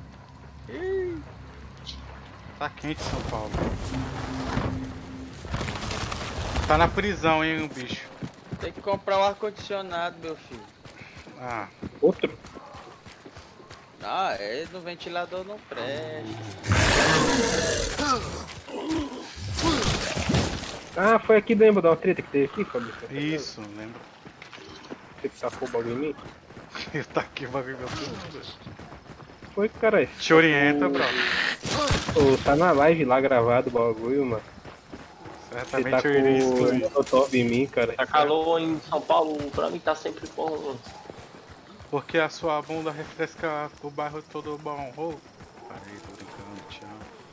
Tá quente São Paulo. Tá na prisão, hein, o bicho. Tem que comprar um ar-condicionado, meu filho. Ah, Outro? Ah, é no ventilador não presta. Ah, foi aqui, lembra da uma treta que teve aqui, Fabrício? isso, lembra? Você que tacou o bagulho em mim? Tá aqui o bagulho meu tudo. Foi, cara. Te orienta, bro. Ô, tá na live lá gravado o bagulho, mano. Você Certamente tá com eu iria excluir. o Molotov em mim, cara. Tá calor em São Paulo, pra mim tá sempre bom. Porque a sua bunda refresca o bairro todo bom. Oh. Parei, tô brincando, tchau.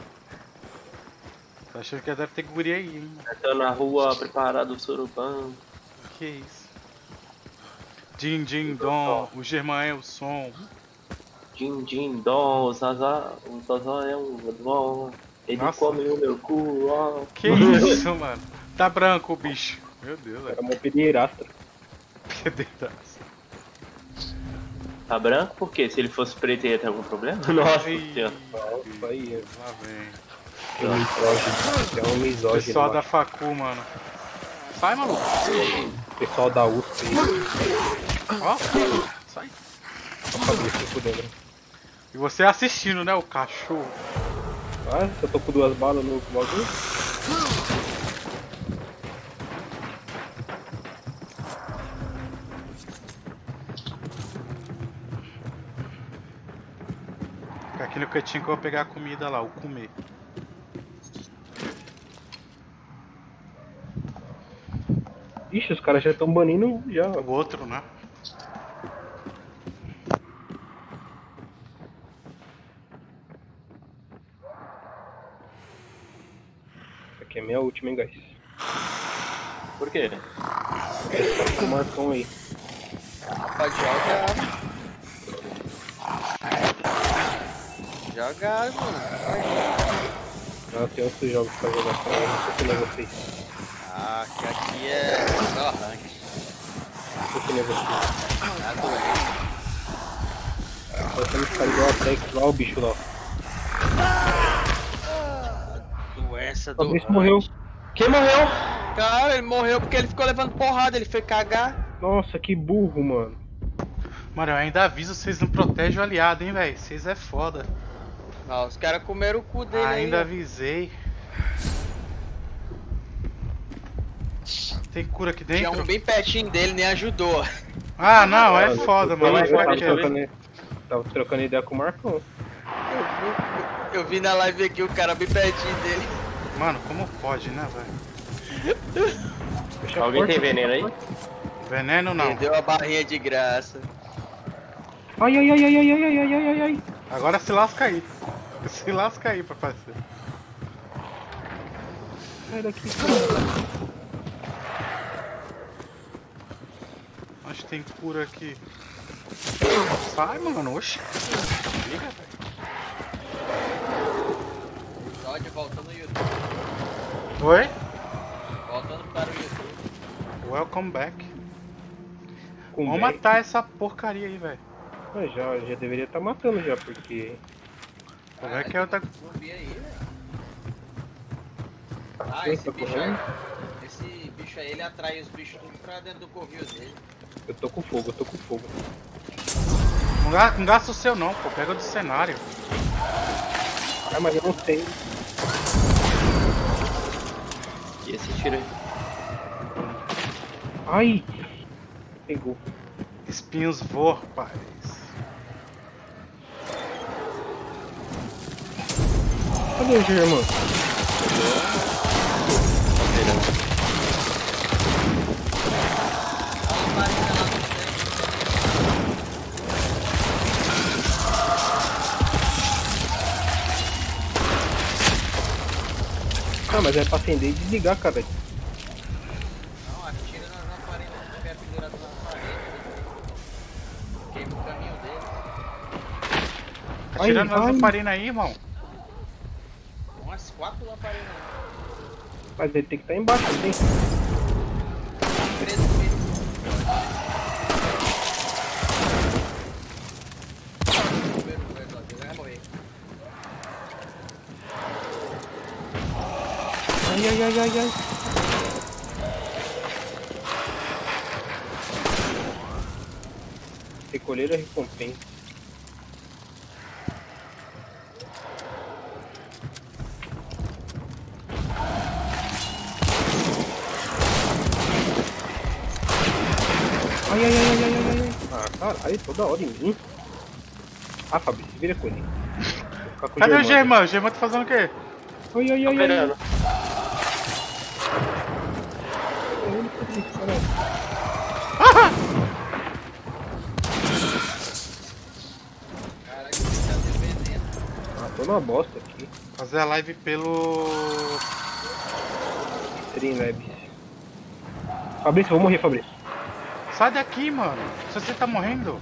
Tô achando que deve ter guri aí, hein? Tô na rua preparado o surubão. Que isso? Din din dom, o Germán é o som. Din din dom, o Zazá é um bom. Ele Nossa. come o meu cu, ó. Que isso, mano? Tá branco o bicho. Meu Deus, Era velho. uma pederasta. Pedeiraço. Tá branco? Por quê? Se ele fosse preto ia ter algum problema? Nossa senhora. Isso aí, Lá vem. é um misógino. É um misógino. Pessoal da macho. facu, mano. Sai, maluco. Pessoal da USP aí. Ó, sai. Ó, o Fabrício fudendo. E você assistindo, né, o cachorro. Ah, eu tô com 2 balas no bagulho. Fica aqui no cantinho que eu vou pegar a comida lá, o comer. Ixi, os caras já estão banindo já. O outro, né? Essa aqui é minha última, hein, guys. Por quê? Tá com o Marcão aí. Pode jogar. Jogar, mano. Ah, tem outros jogos pra jogar com ele, não sei se não é vocês. Ah, que aqui é só rank. Não sei se não é vocês. Adorei. Só temos que ficar igual a Tex lá, o bicho lá. Doença O do Fabrício rank. morreu. Quem morreu? Cara, ele morreu porque ele ficou levando porrada, ele foi cagar. Nossa, que burro, mano. Mano, eu ainda aviso, vocês não protegem o aliado, hein, velho. Vocês é foda. Ah, os caras comeram o cu dele Ainda aí. avisei. Tem cura aqui Tinha dentro? um bem pertinho dele, nem ajudou. Ah, não, é foda, mano. Eu Vai tava aqui. tava trocando ideia com o Marcão. Eu vi na live aqui o cara bem pertinho dele. Mano, como pode, né, velho? Fecha a Alguém porta. tem veneno aí? Veneno não. Perdeu a barrinha de graça. Ai, ai, ai, ai, ai, ai, ai, ai, ai, ai. Agora se lasca aí. Se lasca aí, parceiro. Sai daqui, cara. Acho que tem cura aqui. Sai, mano. Oxi. Liga, velho. Episódio voltando no YouTube. Oi? Voltando para o YouTube. Welcome back. Com Vamos back. matar essa porcaria aí, velho. Mas já deveria estar matando já, porque... Como é que é outra... Zumbi aí, velho. Ah, Quem esse tá bicho correndo? aí. Esse bicho aí, ele atrai os bichos tudo pra dentro do covil dele. Eu tô com fogo, eu tô com fogo. Não gasta o seu não, pô. Pega do cenário. Ah, mas eu não sei. E esse tiro aí? Ai! Pegou. Espinhos voam, rapaz. Cadê o Germán? Ah, mas é pra acender e desligar, cara. Não, atira nas lamparinas que tiver pendurado na parede. Queima o caminho dele. Atirando nas ai. lamparinas aí, irmão. Umas 4 lamparinas. Mas ele tem que estar embaixo, não tem? Preso no meio. Ele vai morrer. Ai, ai, ai, ai, ai. Recolher a recompensa. Ai, ai, ai, ai, ai, ai, ai. Ah, caralho, toda hora em mim. Ah, Fabrício, vira com ele. Vou ficar com Cadê o Germán. Germán? O Germán tá fazendo o quê? Ai, ai, ai, ai. Operando. Caralho, esse cara tem veneno. Ah, tô numa bosta aqui. Fazer a live pelo... Stream Labs. Fabrício, eu vou morrer, Fabrício. Sai daqui, mano. Se você tá morrendo.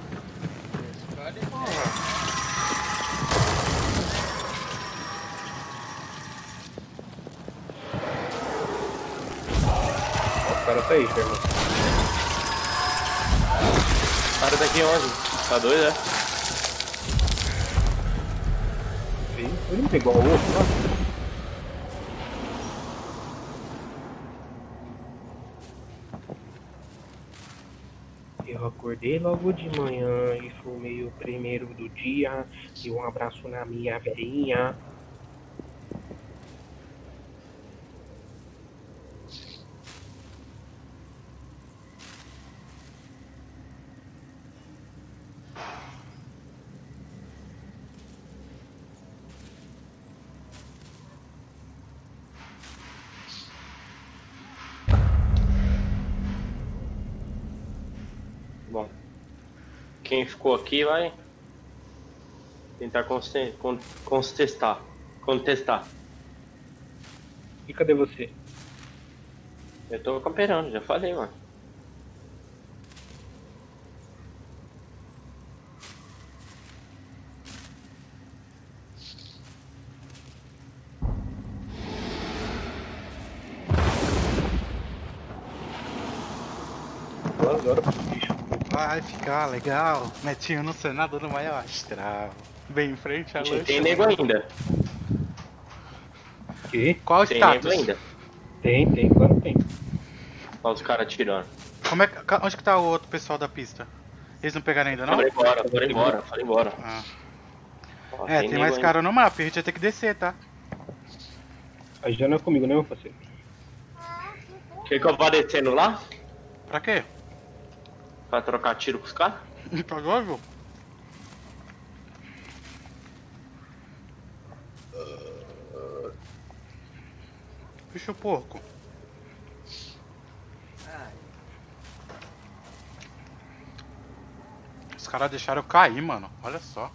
O cara tá aí, Germán. O cara daqui onde? Tá doido, é? Ele não pegou o outro, tá? Eu acordei logo de manhã e fumei o primeiro do dia e um abraço na minha velhinha. Bom. Quem ficou aqui vai tentar contestar. E cadê você? Eu tô camperando, já falei, mano. Duas horas pro bicho. Vai ficar legal. Netinho no Senado no maior astral. Bem em frente à lancha. Tem nego ainda. Que? Qual o Tem nego status? ainda. Tem, claro que tem. Olha os caras atirando. Como é que, onde que tá o outro pessoal da pista? Eles não pegaram ainda, não? Foram embora. Ah. Ó, É, tem nego mais ainda. cara no mapa, a gente vai ter que descer, tá? A já não é comigo, né, meu parceiro? Quer que eu vá descendo lá? Pra quê? Pra trocar tiro com os caras? Tá doido? Bicho porco. Ai, Os caras deixaram eu cair, mano. Olha só.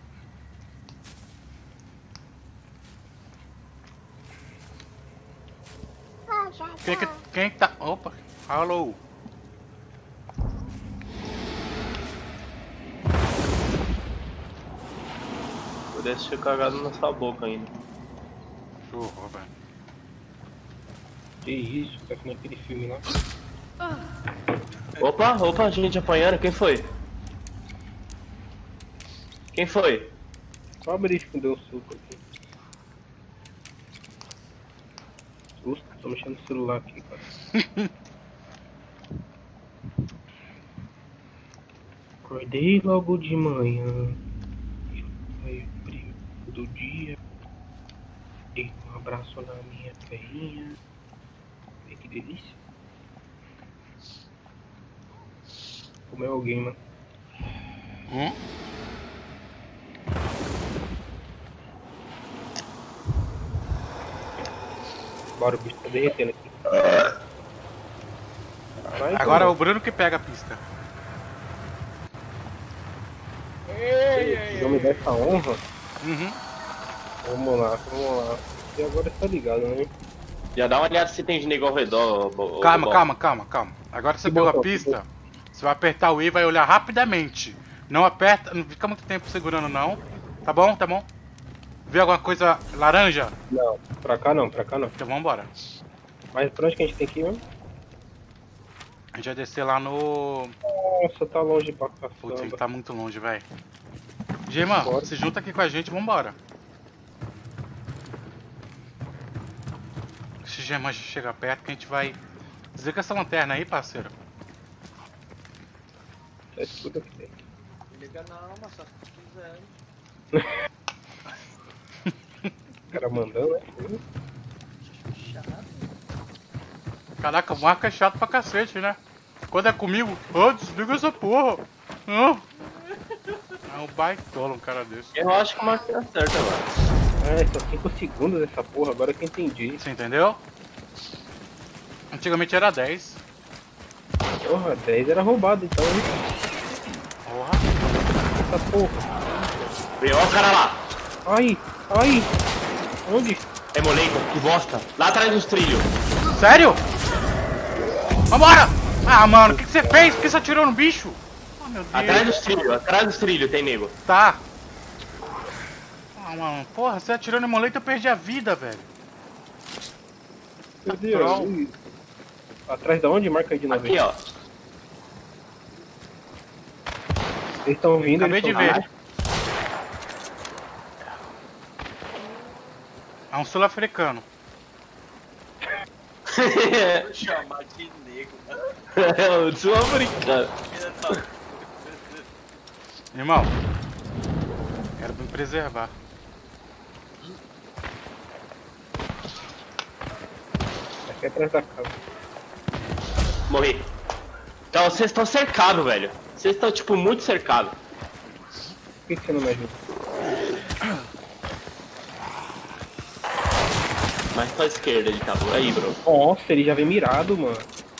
Quem que tá... Opa. Alô. Pudesse ter cagado na sua boca ainda. Churro, velho. Que isso, tá que nem aquele filme lá. Opa, gente apanhando, quem foi? Quem foi? Só abrir que deu um suco aqui. Susto, tô mexendo no celular aqui, cara. Acordei logo de manhã. Foi o frio do dia. Dei um abraço na minha velhinha. Vê que delícia. Comeu alguém, mano. Bora, o bicho tá derretendo aqui. Caralho, Agora é cara. o Bruno que pega a pista. Não me dá essa honra. Uhum. Vamos lá. E agora tá ligado, né? Já dá uma olhada se tem de nego ao redor. Calma. Agora que você Que pegou a botão? pista, você vai apertar o E e vai olhar rapidamente. Não aperta, não fica muito tempo segurando não. Tá bom? Vê alguma coisa laranja? Não, pra cá não. Então vambora. Mas pra onde que a gente tem que ir mesmo? A gente vai descer lá no... Nossa, tá longe pra Putz, ele caçamba. tá muito longe, velho. Gema, Bora. se junta aqui com a gente e vambora. Se Gema chegar perto que a gente vai... Desliga essa lanterna aí, parceiro. É tudo que tem. liga não, mas só se quiser. O cara mandando, né? Chato. Caraca, o Marco é chato pra cacete, né? Quando é comigo, desliga essa porra. É um baitola um cara desse. Eu acho que o Marcos acerta, mano. É, só 5 segundos essa porra, agora que eu entendi. Você entendeu? Antigamente era 10. Porra, 10 era roubado então, hein? Porra. Essa porra. Vem, ó o cara lá. Ai! Onde? É moleque, que bosta. Lá atrás dos trilhos. Sério? Vambora! Ah, mano, o que você fez? Por que você atirou no bicho? Oh, meu Deus. Atrás dos trilhos tem nego. Tá. Ah, mano, porra, você atirou no moleque eu perdi a vida, velho. Meu Deus. Ih. Atrás da onde? Marca aí de novo. Aqui, ó. Eles estão vindo, Acabei eles de tão ver. vindo. É um sul-africano. Vou chamar de nego, mano. É o sul-africano. Irmão, quero me preservar. Aqui atrás da casa. Morri. Então, vocês estão cercados, velho. Vocês estão, tipo, muito cercados. Por que você não me ajuda? Mais pra esquerda ele tá. Aí, bro. Nossa, ele já vem mirado, mano.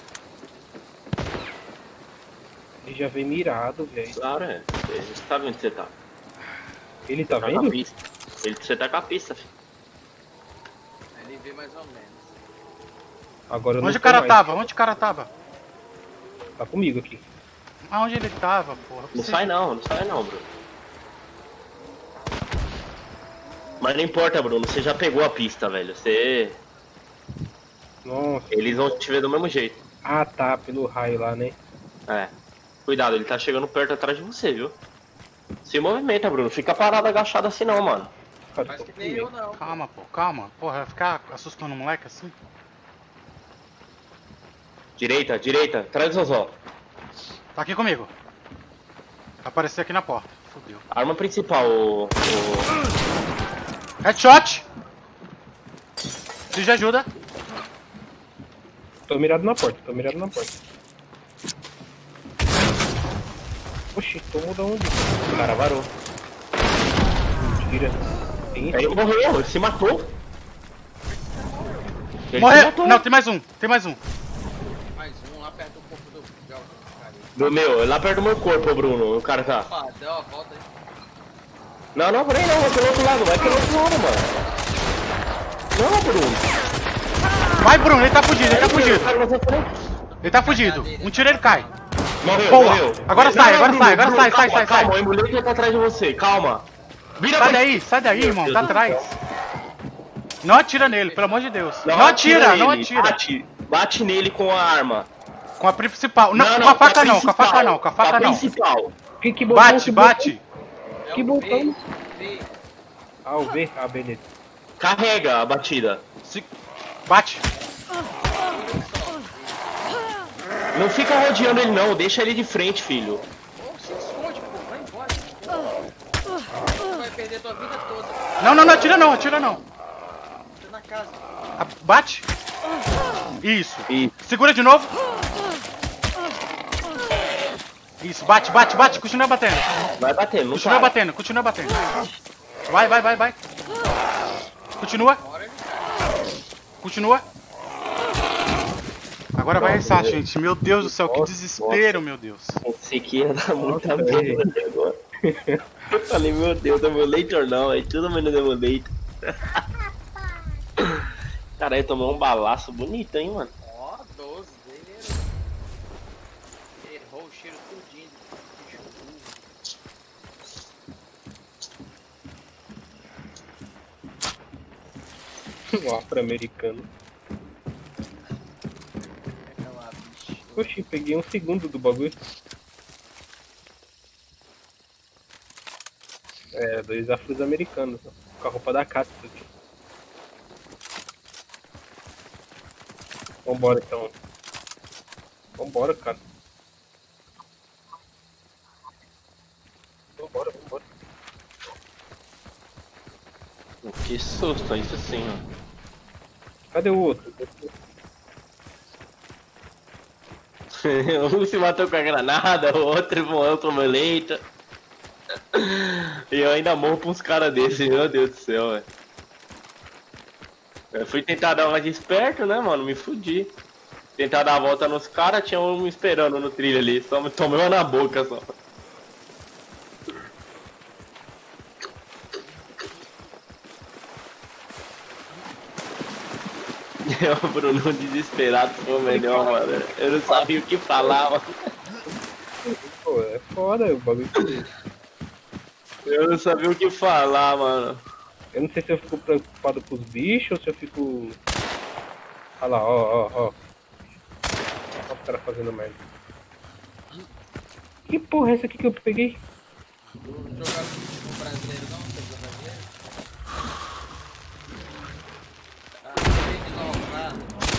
Ele já vem mirado, velho. Claro, é. Você tá vendo onde você tá. Ele tá Tá com a vendo? pista. Você tá com a pista, filho. Ele vê mais ou menos. Agora eu não Onde o tô cara mais. tava? Onde o cara tava? Tá comigo aqui. Aonde ele tava, porra? Não sai não, Bruno. Mas não importa, Bruno, você já pegou a pista, velho. Você. Nossa. Eles vão te ver do mesmo jeito. Ah, tá, pelo raio lá, né? É. Cuidado, ele tá chegando perto atrás de você, viu? Se movimenta, Bruno. Fica parado agachado assim não, mano. Cara, Faz tô que com nem medo. eu não. Calma, pô, calma. Porra, vai ficar assustando o moleque assim? Direita, atrás do Zozó. Tá aqui comigo. Vai aparecer aqui na porta. Fudeu. Arma principal, o... Headshot! Preciso de ajuda. Tô mirado na porta, Oxi, tomou da onde? O cara varou. Mentira. Tem Aí morreu, ele se matou. Ele se Morreu! matou. Não, tem mais um. Mais um lá perto do corpo do cara. Do meu, lá perto do meu corpo, Bruno. O cara tá. Opa, deu uma volta aí. Não, por aí não, vai pelo outro lado, mano. Não, Bruno. Vai, Bruno, ele tá fugido, Cara, você foi- Ele tá fugido. Um tiro ele cai. Morreu, Boa. morreu. Agora sai, agora Bruno, sai, agora Bruno, sai, calma, sai. Calma, o ambulante tá atrás de você, calma. Vira Sai daí, irmão, Deus tá do atrás. céu. Não atira nele, pelo amor de Deus. Não nele, atira. Bate nele com a arma. Com a principal. Não, com a faca não, com a faca não, com a faca não. Principal. Que botão, Bate, que bate. É Que o botão? V. Ah, o V? Ah, beleza. Carrega a batida. Bate. Não fica rodeando ele não, deixa ele de frente, filho. Ou se esconde, pô, vai embora. Tu vai perder tua vida toda. Não, atira não. Você na casa. Bate. Isso. Isso. Segura de novo. Isso, bate. Continua batendo. Vai batendo, não Continua para. batendo. Vai. Continua. Continua. Agora vai ressar, gente. Meu Deus do céu, que desespero, meu Deus. Esse aqui ia dar muita merda agora. Eu falei, meu Deus, Emulator não, é tudo menos Emulator. Caralho, tomou um balaço bonito, hein, mano. Ó, 12 dele. Errou o cheiro tudinho. Um afro-americano. Aquela bicha. Oxi, peguei um segundo do bagulho. É, 2 afro-americanos. Com a roupa da Katsu. Vambora então. Vambora, cara. Vambora. Que susto, isso sim, ó. Cadê o outro? Um se matou com a granada, o outro morreu com o leito. E eu ainda morro pra uns caras desses, meu Deus do céu, velho. Eu fui tentar dar uma de esperto, né, mano? Me fudi. Tentar dar a volta nos caras, tinha um me esperando no trilho ali. Só me tomei uma na boca só. O Bruno desesperado foi o melhor, mano. Eu não sabia o que falar, mano. Pô, é foda o bagulho. Eu não sabia o que falar, mano. Eu não sei se eu fico preocupado com os bichos ou se eu fico... Olha lá, ó. Olha os caras fazendo merda. Que porra é essa aqui que eu peguei? Jogar com o brasileiro não, você joga brasileiro? Ah, tem de novo, tá?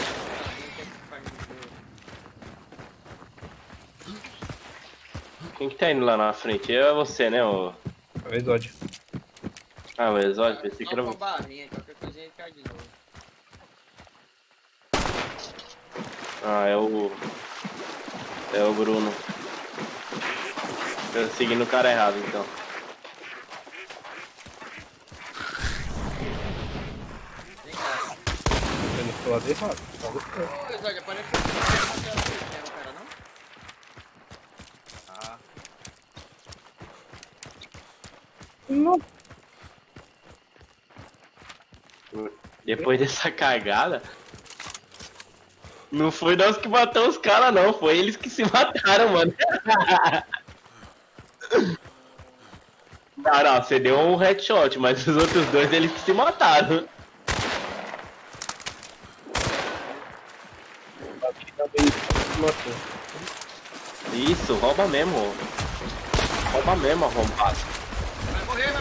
Quem que tá indo lá na frente? Eu é você, né, ô? É o Exódio. Ah, o Exódio, pensei que era Não você. com a barrinha, qualquer coisinha ele cai de novo. Ah, é o Bruno. Eu seguindo o cara errado, então. Vem cá. Eu não tô lado errado. Tá do certo. Ô, Exódio, aparece que você não era o cara, não? Ah. Não. Depois dessa cagada, não foi nós que matamos os caras, não. Foi eles que se mataram, mano. Não, você deu um headshot, mas os outros dois eles que se mataram. Aqui também matou. Isso, rouba mesmo. Rouba mesmo, arrombado. Vai morrer.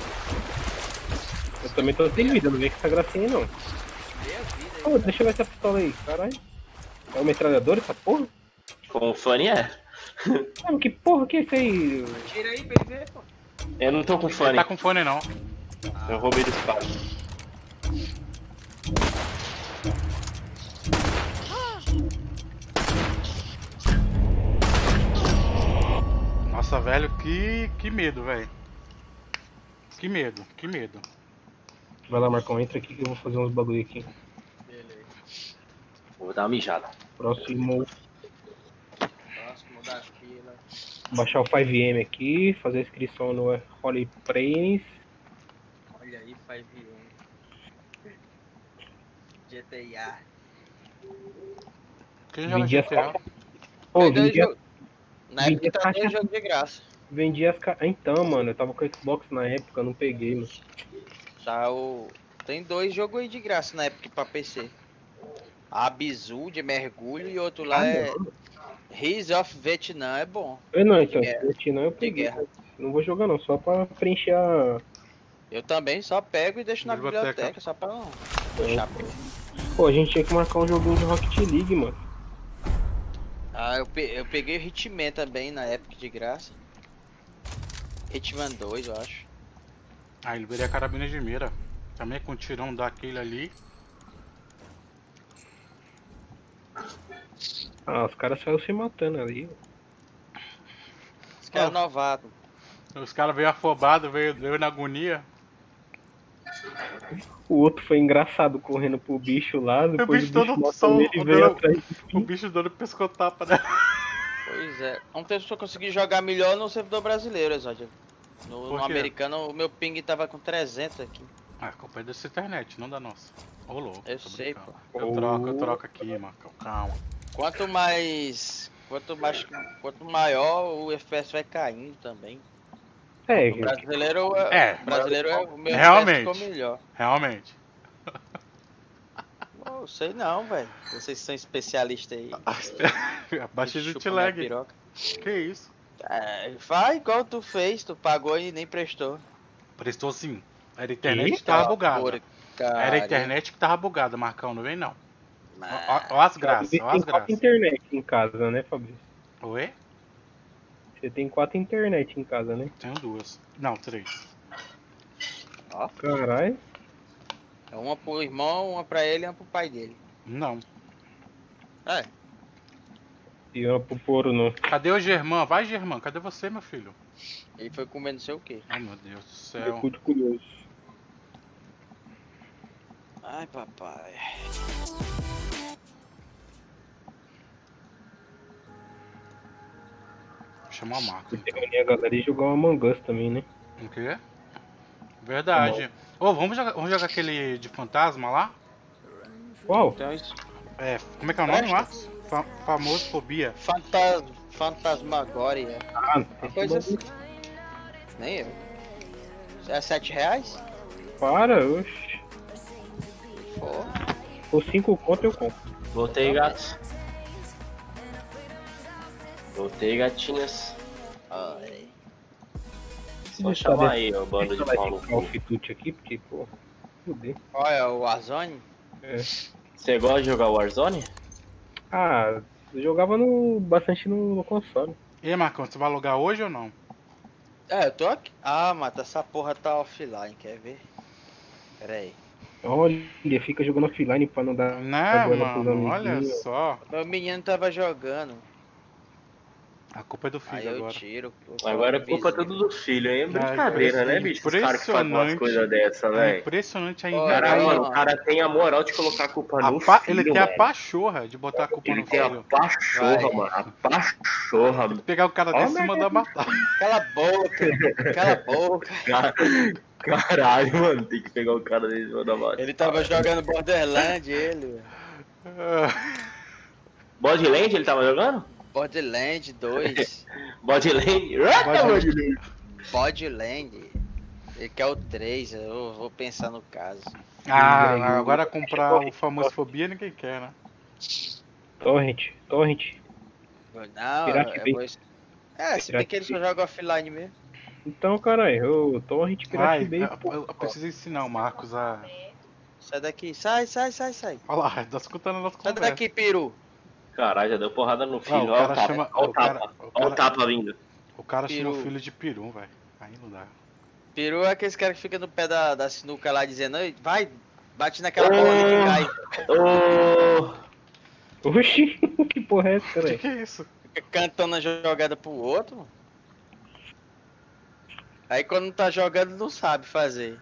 Eu também tô sem vida, não vem com essa gracinha aí não. Dê a vida aí. Pô, deixa eu ver essa pistola aí, caralho. É uma metralhadora essa porra? Com o Funny é. Mano, que porra que é isso aí? Tira aí pra ele ver, pô. Eu não tô com Ele Funny. tá com fone não. Eu roubei do espaço. Nossa, velho, que medo, velho. Que medo, que medo. Vai lá, Marcão, entra aqui que eu vou fazer uns bagulho aqui. Beleza. Vou dar uma mijada. Próximo, Próximo da fila. baixar o 5M aqui, fazer a inscrição no Holy Praise. Olha aí, 5M. GTA. Quem joga Vendi as GTA? Pô, Tem dois vendi, jogos. Na vendi época as tá dois caixas. jogos de graça. Vendi as caixas. Então, mano, eu tava com o Xbox na época, eu não peguei, mano. Tá o... Tem dois jogos aí de graça na época pra PC. Abzu de mergulho e outro lá é não. Rise of Vietnam, é bom. Eu não, então, De guerra. esse não eu peguei. guerra. Não vou jogar não, só pra preencher a. Eu também só pego e deixo na Biblioteca. biblioteca, só pra não puxar. Pô, a gente tinha que marcar um joguinho de Rocket League, mano. Ah, eu peguei o Hitman também na época de graça. Hitman 2, eu acho. Ah, ele liberei a carabina de mira. Também com o tirão daquele ali. Ah, os caras saíram se matando ali. Esse cara é Ó. novato. Os caras veio afobado, veio na agonia. O outro foi engraçado correndo pro bicho lá, depois bicho o bicho todo matou só ele e veio dando- atrás. O bicho dando pescotapa, né? Pois é. Ontem eu consegui jogar melhor no servidor brasileiro, Exódio. No Por quê? americano, o meu ping tava com 300 aqui. Ah, a culpa é dessa internet, não da nossa. Ô, louco. Eu tô sei, brincando. pô. Eu troco aqui, Marcão. Calma. Quanto maior, o FPS vai caindo também. É, O brasileiro o meu Realmente. FPS ficou melhor. Realmente. Não sei não, velho. Vocês são especialistas aí. Baixa de Chupa minha lag. piroca. Que isso? É, faz igual tu fez, tu pagou e nem prestou. Prestou sim. Era a internet que tava bugada. Porcaria. Era a internet que tava bugada, Marcão, não vem não. Mas- Ó as graças, Você ó as tem 4 graças. internet em casa, né, Fabrício? Oi? Você tem 4 internet em casa, né? Tenho duas. Não, 3. Caralho. É uma pro irmão, uma pra ele e uma pro pai dele. Não. É, E uma pro poro, não. Cadê o Germán? Vai, Germán. Cadê você, meu filho? ele foi comer não sei o que. Ai, meu Deus do Eu céu. curto curioso. Ai, papai. Vou chamar a Marco. Você reunir a galera e jogar uma Among Us também, né? O quê? Verdade. Ô, vamos jogar aquele de fantasma lá? Uau! Então isso. É, como é que é o nome, Marcos? Famosfobia. Fantasmagória. Ah, Uma coisa assim. Nem eu. É R$7? para, oxi. Pô. Por 5 conto eu compro. Voltei, gatos. Voltei, gatinhas. Ai. Só chamar aí, ó, bando de Deixa eu Paulo. falar Call of Duty aqui, porque, pô, fudeu. Olha o Warzone. Você gosta de jogar Warzone? Ah, eu jogava bastante no console. E aí, Marcão, você vai alugar hoje ou não? É, eu tô aqui. Ah, mata, essa porra tá offline, quer ver? Pera aí. Olha, fica jogando offline pra não dar Não, bola pros mano, olha amiguinhos. só. Meu menino tava jogando. A culpa é do Aí filho eu agora. tiro. Agora é culpa tudo do filho, hein? É brincadeira, né, bicho? Os caras que fazem umas coisas dessas, É velho. impressionante a Olha, Caralho, inveja. mano, mano. o cara tem a moral de colocar a culpa no filho, Ele tem a mano. pachorra de botar a culpa Ele no tem a filho. pachorra, Vai. mano. A pachorra, mano. Pegar o cara Ó, desse e mandar matar. Cala a boca, cala a boca. Caralho, mano. Tem que pegar o cara desse e mandar matar. Ele tava jogando Borderland, ele. Bodland ele tava jogando? Borderland 2. Bodland? Bodland. Ele quer o 3, eu vou pensar no caso. Ah, agora comprar o famoso fobia ninguém quer, né? Torrent. Não, Pirate Bay. se bem que ele só joga offline mesmo. Então, caralho, o Torrent Ai, Pirate Bay, pô. eu preciso ensinar o Marcos a... Sai daqui, sai. Olha lá, tá escutando a nossa Sai conversa. daqui, peru. Caralho, já deu porrada no Ah, filho. o Olha cara o tapa. chama- Olha o o cara- tapa. o Olha o cara- tapa vindo. O cara chama o Peru. filho de peru, velho. Aí não dá. Peru é aqueles caras que ficam no pé da sinuca lá dizendo, "Ei, vai, bate naquela bola ali que cai." Ô, Oxi, que porra é essa, Que caralho? que é isso? Fica cantando a jogada pro outro, mano. Aí quando não tá jogando, não sabe fazer.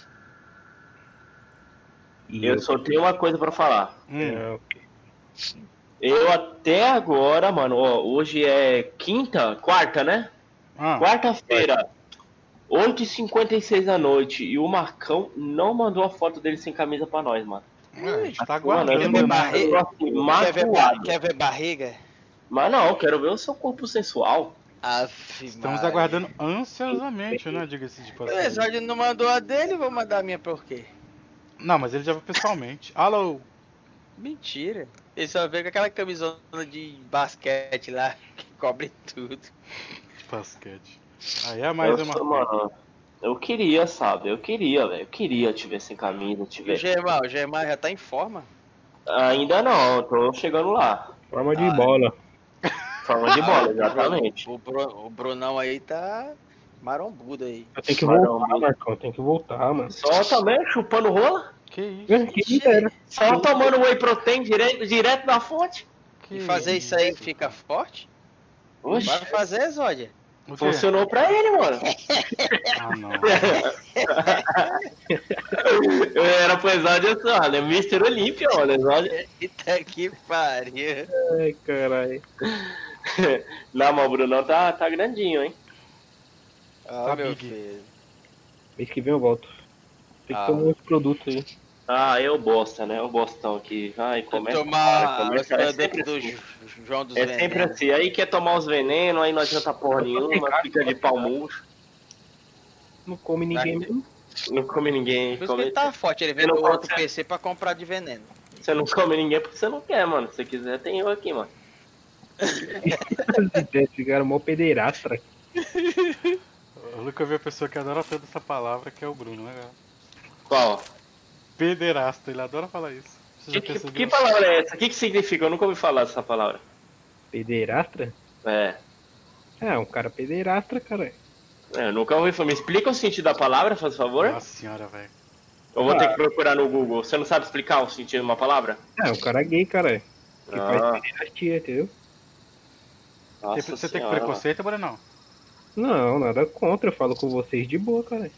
E Eu só tenho uma coisa pra falar. É, ok. Eu até agora, mano, ó, hoje é quarta, né? Ah, Quarta-feira, 8h56 da noite, e o Marcão não mandou a foto dele sem camisa pra nós, mano. a gente tá Mano, Quer aguardando, ver, né? eu tô assim, magoado. quer ver barriga? Mas não, eu quero ver o seu corpo sensual. Aff, Estamos Maria. aguardando ansiosamente, né? Diga-se de O passagem. Exódio não mandou a dele, vou mandar a minha por quê? Não, mas ele já viu pessoalmente. Alô? Mentira. Ele só veio com aquela camisona de basquete lá, que cobre tudo. De basquete. Aí é mais uma coisa. Mano, eu queria, sabe? Eu queria, velho. Eu queria te ver sem camisa, te E o ver. Gemar já tá em forma? Ainda não, eu tô chegando lá. Forma de bola. Forma de bola, exatamente. O Brunão aí tá marombudo aí. Eu tenho que Maromba. voltar, Marcão. Tem que voltar, mano. Só também chupando rola? Que isso? Que inteira. Só tomando whey protein direto da fonte? Que E fazer isso aí fica forte? Oxe, Vai fazer, Exódia. O quê? funcionou pra ele, mano. Ah, não. Eu era pro Exódio assim, olha, Mr. Olímpia, olha, Exódio. Eita que pariu. Ai, caralho. Não, mas o Brunão tá grandinho, hein? Ó, Tá meu big. filho. Mês que vem eu volto. Tem que Ah. tomar uns produtos aí. Ah, eu bosta, né? O bostão aqui. Ai, começa. Tomar os é produtos sempre do assim. João dos É sempre Venenos. assim. Aí quer tomar os venenos, aí não adianta porra nenhuma, fica de pau murcho. Não come ninguém mesmo. Não come ninguém. Por isso que ele tá forte, ele Você não vendeu pode outro ser. PC pra comprar de veneno. Você não come ninguém porque você não quer, mano. Se você quiser, tem eu aqui, mano. Esse cara é mó pederastra. Eu nunca vi a pessoa que adora tanto essa palavra, que é o Bruno, né, cara? Qual? Pederasta, ele adora falar isso. Você já percebeu? Que palavra é essa? O que significa? Eu nunca ouvi falar dessa palavra. Pederastra? É. É, um cara pederastra, cara. Eu nunca ouvi falar. Me explica o sentido da palavra, faz favor? Nossa senhora, velho. Eu vou ter que procurar no Google. Você não sabe explicar o sentido de uma palavra? É, um cara gay, cara. Que Ah. faz pederastia, entendeu? Nossa Você tem senhora, preconceito, Bruno? Não, nada contra. Eu falo com vocês de boa, cara.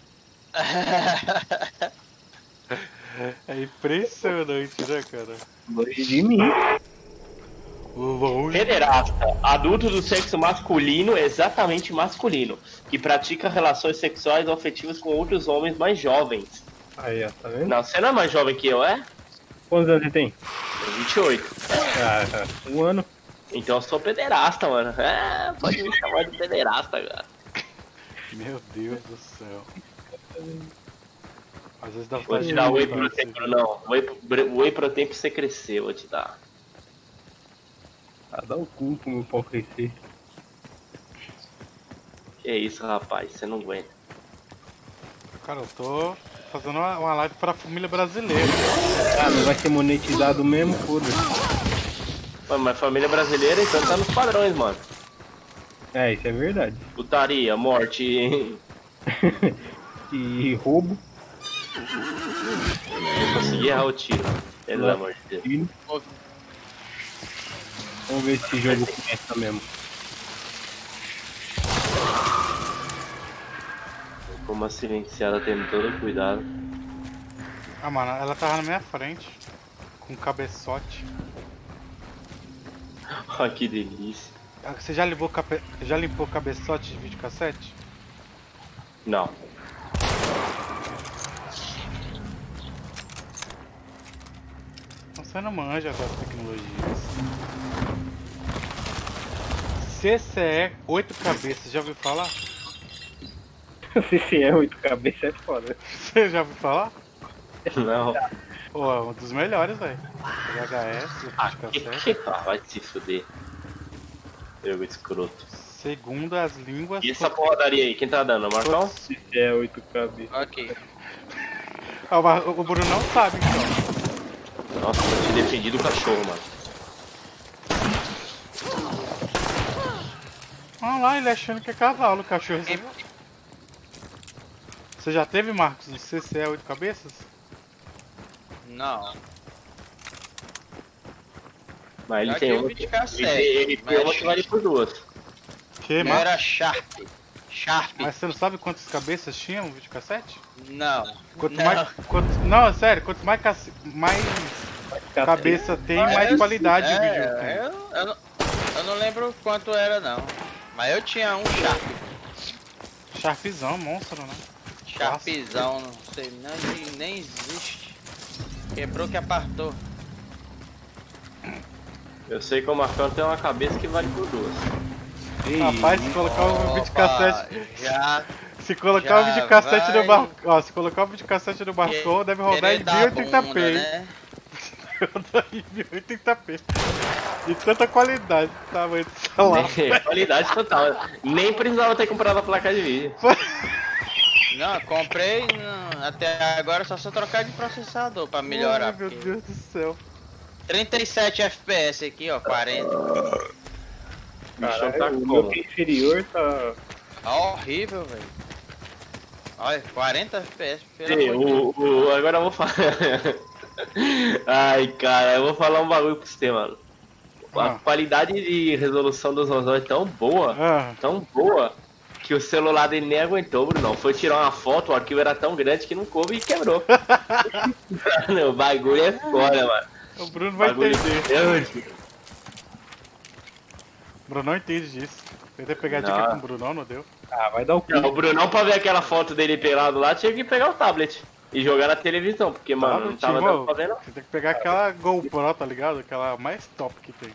É impressionante, né, cara? Longe de mim. Longe. Pederasta, adulto do sexo masculino, exatamente masculino, que pratica relações sexuais ou afetivas com outros homens mais jovens. Aí, ó, tá vendo? Não, você não é mais jovem que eu, é? Quantos anos você tem? Tenho 28. Ah, um ano. Então eu sou pederasta, mano. É, pode me chamar de pederasta, cara. Meu Deus do céu. Às vezes dá Vou vontade te de dar whey vomitar, protein, assim. não. Whey protein pra você crescer, eu vou te dar. Ah, dá o cu pro meu pau crescer. Que isso, rapaz, você não aguenta. Cara, eu tô fazendo uma live pra família brasileira. Ah, não vai ser monetizado mesmo, foda-se. Mano, mas família brasileira então tá nos padrões, mano. É, isso é verdade. Putaria, morte. E roubo. Eu consegui errar o tiro, mano. Pelo amor de Deus. Tiro. Vamos ver se esse jogo começa mesmo. Como a silenciada tendo todo cuidado. Ah, mano, ela tava na minha frente. Com cabeçote. Ah, que delícia. Ah, você já limpou cabeçote de videocassete? Não. Você não manja das tecnologias. CCE 8 cabeças, já ouviu falar? CCE 8 cabeças é foda. Você já ouviu falar? Não. Pô, é um dos melhores, velho. VHS, videocassete. Vai se fuder. Eu escroto. Segundo as línguas. E essa porradaria aí, quem tá dando? O Marcão? CCE 8 cabeças. Ok. Ah, o Bruno não sabe, então. Nossa, eu te defendi do cachorro, mano. Olha lá, ele achando que é cavalo, o cachorro. Recebeu. Você já teve, Marcos, um CCE 8 cabeças? Não. Mas ele Já tem tive uma. videocassete, Ele tem mas uma que vale por duas. Que, Não Marcos? era Sharp. Sharp. Mas você não sabe quantas cabeças tinha um videocassete? Não. Quanto não. mais. Não, sério, quanto mais, mais cabeça tem, mais qualidade o vídeo tem. Eu não lembro quanto era não. Mas eu tinha um Sharp. Sharpzão, monstro, né? Sharpzão, não sei, nem existe. Quebrou que apartou. Eu sei que o Marcão tem uma cabeça que vale por duas. Rapaz, se colocar o videocassete. Já. Se colocar o já videocassete no vai barco. Ó, se colocar o videocassete no Barcon, deve rodar em querer dar 1080p. bunda, hein? né? Rodar em 1080p. De tanta qualidade do tamanho do celular. Qualidade total. Nem precisava ter comprado a placa de vídeo. Não, comprei, até agora só trocar de processador pra melhorar. Ai, meu porque Deus do céu. 37 FPS aqui, ó, 40. Bichão tá Caralho, o como? meu inferior tá... Tá horrível, velho. Olha, 40 FPS. Sim, agora eu vou falar. Ai, cara, eu vou falar um bagulho pra você, mano. A qualidade de resolução dos Rosão é tão boa, que o celular dele nem aguentou, Bruno. Foi tirar uma foto, o arquivo era tão grande que não coube e quebrou. Mano, o bagulho é foda, mano. O Bruno vai Bagulho entender. grande. O Bruno não entende disso. Tentei pegar dica Não. com o Brunão, não deu. Ah, vai dar o cu. Não, o Brunão, pra ver aquela foto dele pelado lá, tinha que pegar o tablet e jogar na televisão, porque, mano, não tava dando pra ver, não. Você tem que pegar aquela GoPro, tá ligado? Aquela mais top que tem.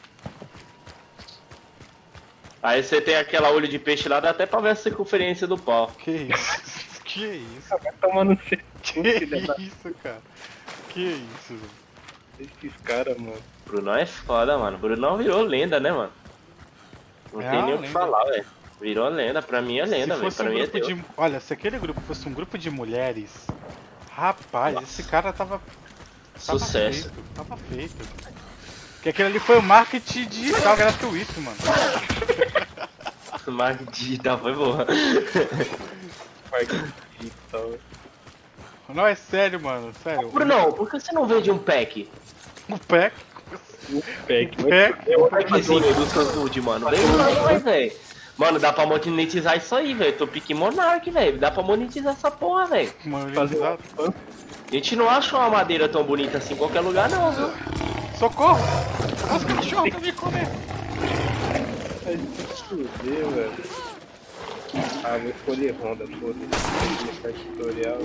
Aí você tem aquela olho de peixe lá, dá até pra ver a circunferência do pau. Que isso? Que isso? Vai tomar no seu Que isso, cara? Que isso, velho? esses caras, mano. Brunão é foda, mano. Brunão virou lenda, né, mano? Não É tem nem uma o que lenda. falar, velho. Virou lenda, pra mim é lenda, Se velho. fosse Pra um mim é grupo Deus. de... Olha, se aquele grupo fosse um grupo de mulheres, rapaz, esse cara tava Sucesso. feito, tava feito. Porque aquele ali foi o marketing digital gratuito, mano. Marketing digital foi boa. Parque digital. Não, é sério, mano, sério. Brunão, por que você não vende um pack? O pack, O pack. pack. Um packzinho do Sanfood, mano. Vem pra nós, velho. Mano, dá pra monetizar isso aí, velho. Tô pique Monark, velho. Dá pra monetizar essa porra, velho. Mano, Fazer exato. A gente não acha uma madeira tão bonita assim em qualquer lugar, não, viu? Socorro! Os cachorros pra me comer! Vai se fuder, velho. Ah, vou escolher Honda, foda-se. Vou começar tutorial.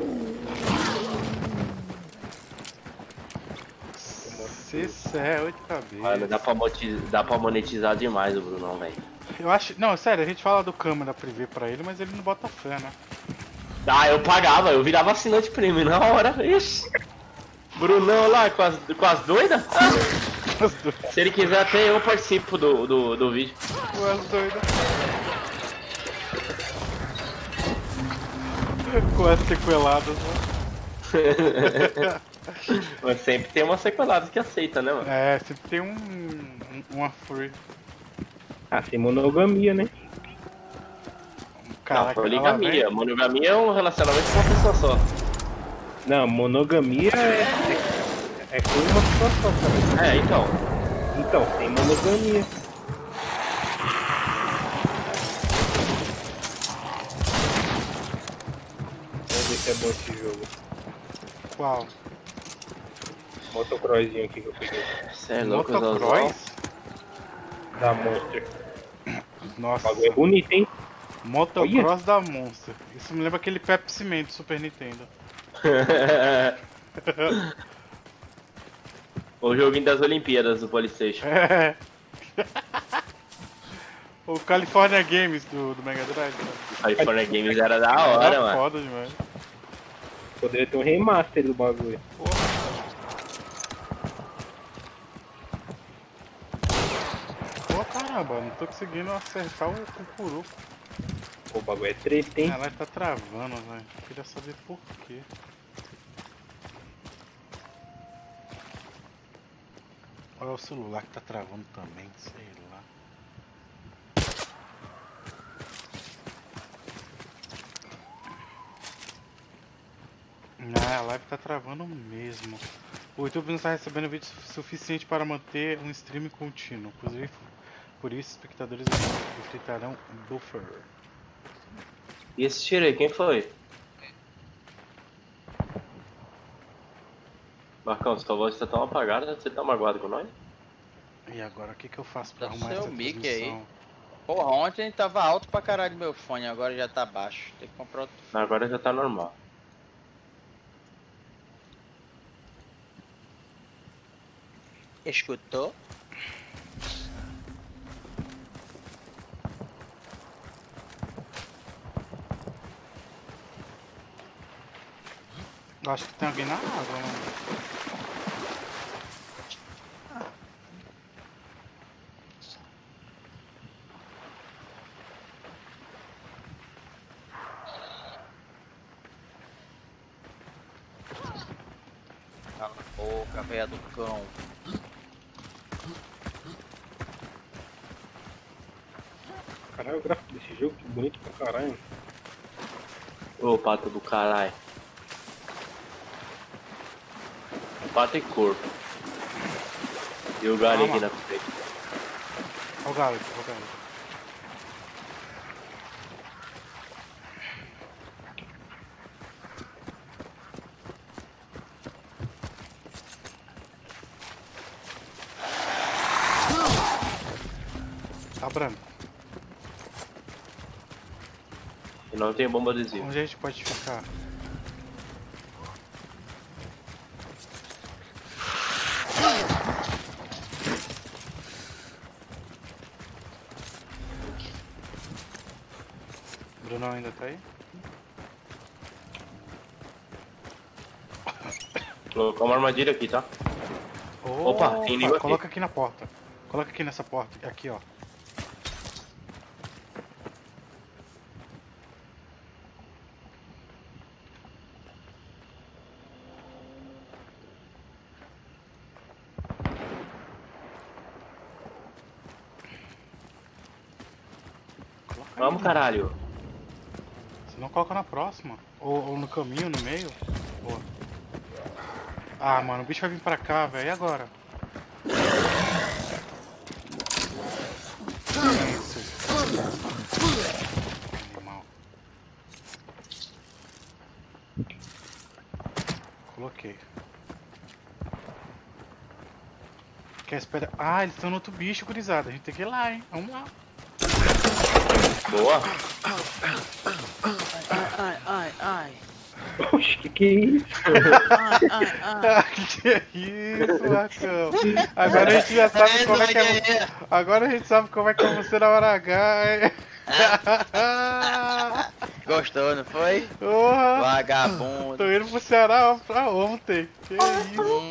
Esse é 8 Mano, cabeças. dá pra monetizar demais o Brunão, velho. Eu acho. Não, sério, a gente fala do câmera privê pra ele, mas ele não bota fé, né? Ah, eu pagava, eu virava assinante premium na hora. Ixi. Brunão lá com as doidas? As duas. Se ele quiser até eu participo do vídeo. As doidas. Com as sequeladas, né? Mas sempre tem uma sequelada que aceita, né, mano? É, sempre tem uma free. Ah, sem monogamia, né? Caraca, não, ela poligamia. vem- Monogamia é um relacionamento com uma pessoa só. Não, monogamia é com uma situação, cara. É, então. Então, sem monogamia. Vamos ver se é bom esse jogo. Qual? Motocrossinho aqui que eu peguei. Você é louco, Zozó. Motocross? Da Monster. O Nossa, bagulho é bonito, hein? Motocross da Monster. Isso me lembra aquele Pepsi Man do Super Nintendo. O joguinho das Olimpíadas do Polystation. É. O California Games do Mega Drive. Né? California Games era da hora, Era mano. foda demais. Poderia ter um remaster do bagulho. Pô, caramba, não tô conseguindo acertar o Cucuruco. Pô, o bagulho é treta, hein? Ela tá travando, velho. Queria saber por quê. Olha o celular que tá travando também, sei lá. Ah, a live tá travando mesmo. O YouTube não está recebendo vídeo suficiente para manter um stream contínuo. Inclusive, por isso, espectadores enfrentarão buffer. E esse tiro aí, quem foi? Marcão, sua voz tá tão apagada, você tá magoado com nós? E agora o que eu faço pra Deve arrumar ser essa o mic aí. transmissão? Porra, ontem tava alto pra caralho meu fone, agora já tá baixo. Tem que comprar outro. Agora já tá normal. Escutou? Eu acho que tem alguém na água, mano. Cala a boca, velha do cão. Caralho, o gráfico desse jogo que bonito pra caralho. Ô, pato do caralho. Pato e corpo. E o galho aqui na frente. Olha o galo aqui, olha o galo. Tá branco. E não tem bomba adesiva. Onde a gente pode ficar? Brunão ainda tá aí? Colocou uma armadilha aqui, tá? Opa, tem inimigo aqui. Coloca aqui na porta. Coloca aqui nessa porta. Aqui, ó. Coloca aí, Vamos, né? caralho. Se não, coloca na próxima. Ou no caminho, no meio. Boa. Ah, mano, o bicho vai vir pra cá, velho. E agora? Isso. Animal. Coloquei. Quer esperar? Ah, eles estão no outro bicho, gurizada. A gente tem que ir lá, hein? Vamos lá. Boa. Ai. Oxe, que é isso? Ah, que é isso, Marcão? Agora a gente já sabe como é que é. Agora a gente sabe como é que é você na hora H, hein? Gostou, não foi? Porra! Vagabundo. Tô indo pro Ceará pra ontem. Que isso?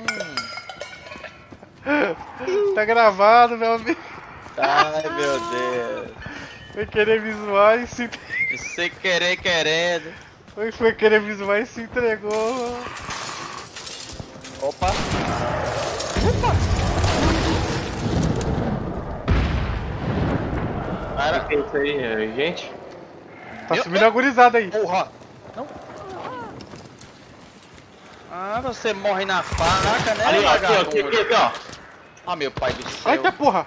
Tá gravado, meu amigo. Ai, meu Deus. Foi querer me zoar e se... Sem querer, querendo. Foi querer me zoar e se entregou. Opa. O que é isso aí, gente? Tá subindo a gurizada aí. Porra. Não. Ah, você morre na faca, né, Ali, ó, aqui, ó, vagabundo? aqui, ó. Ah, meu pai do céu. Eita porra!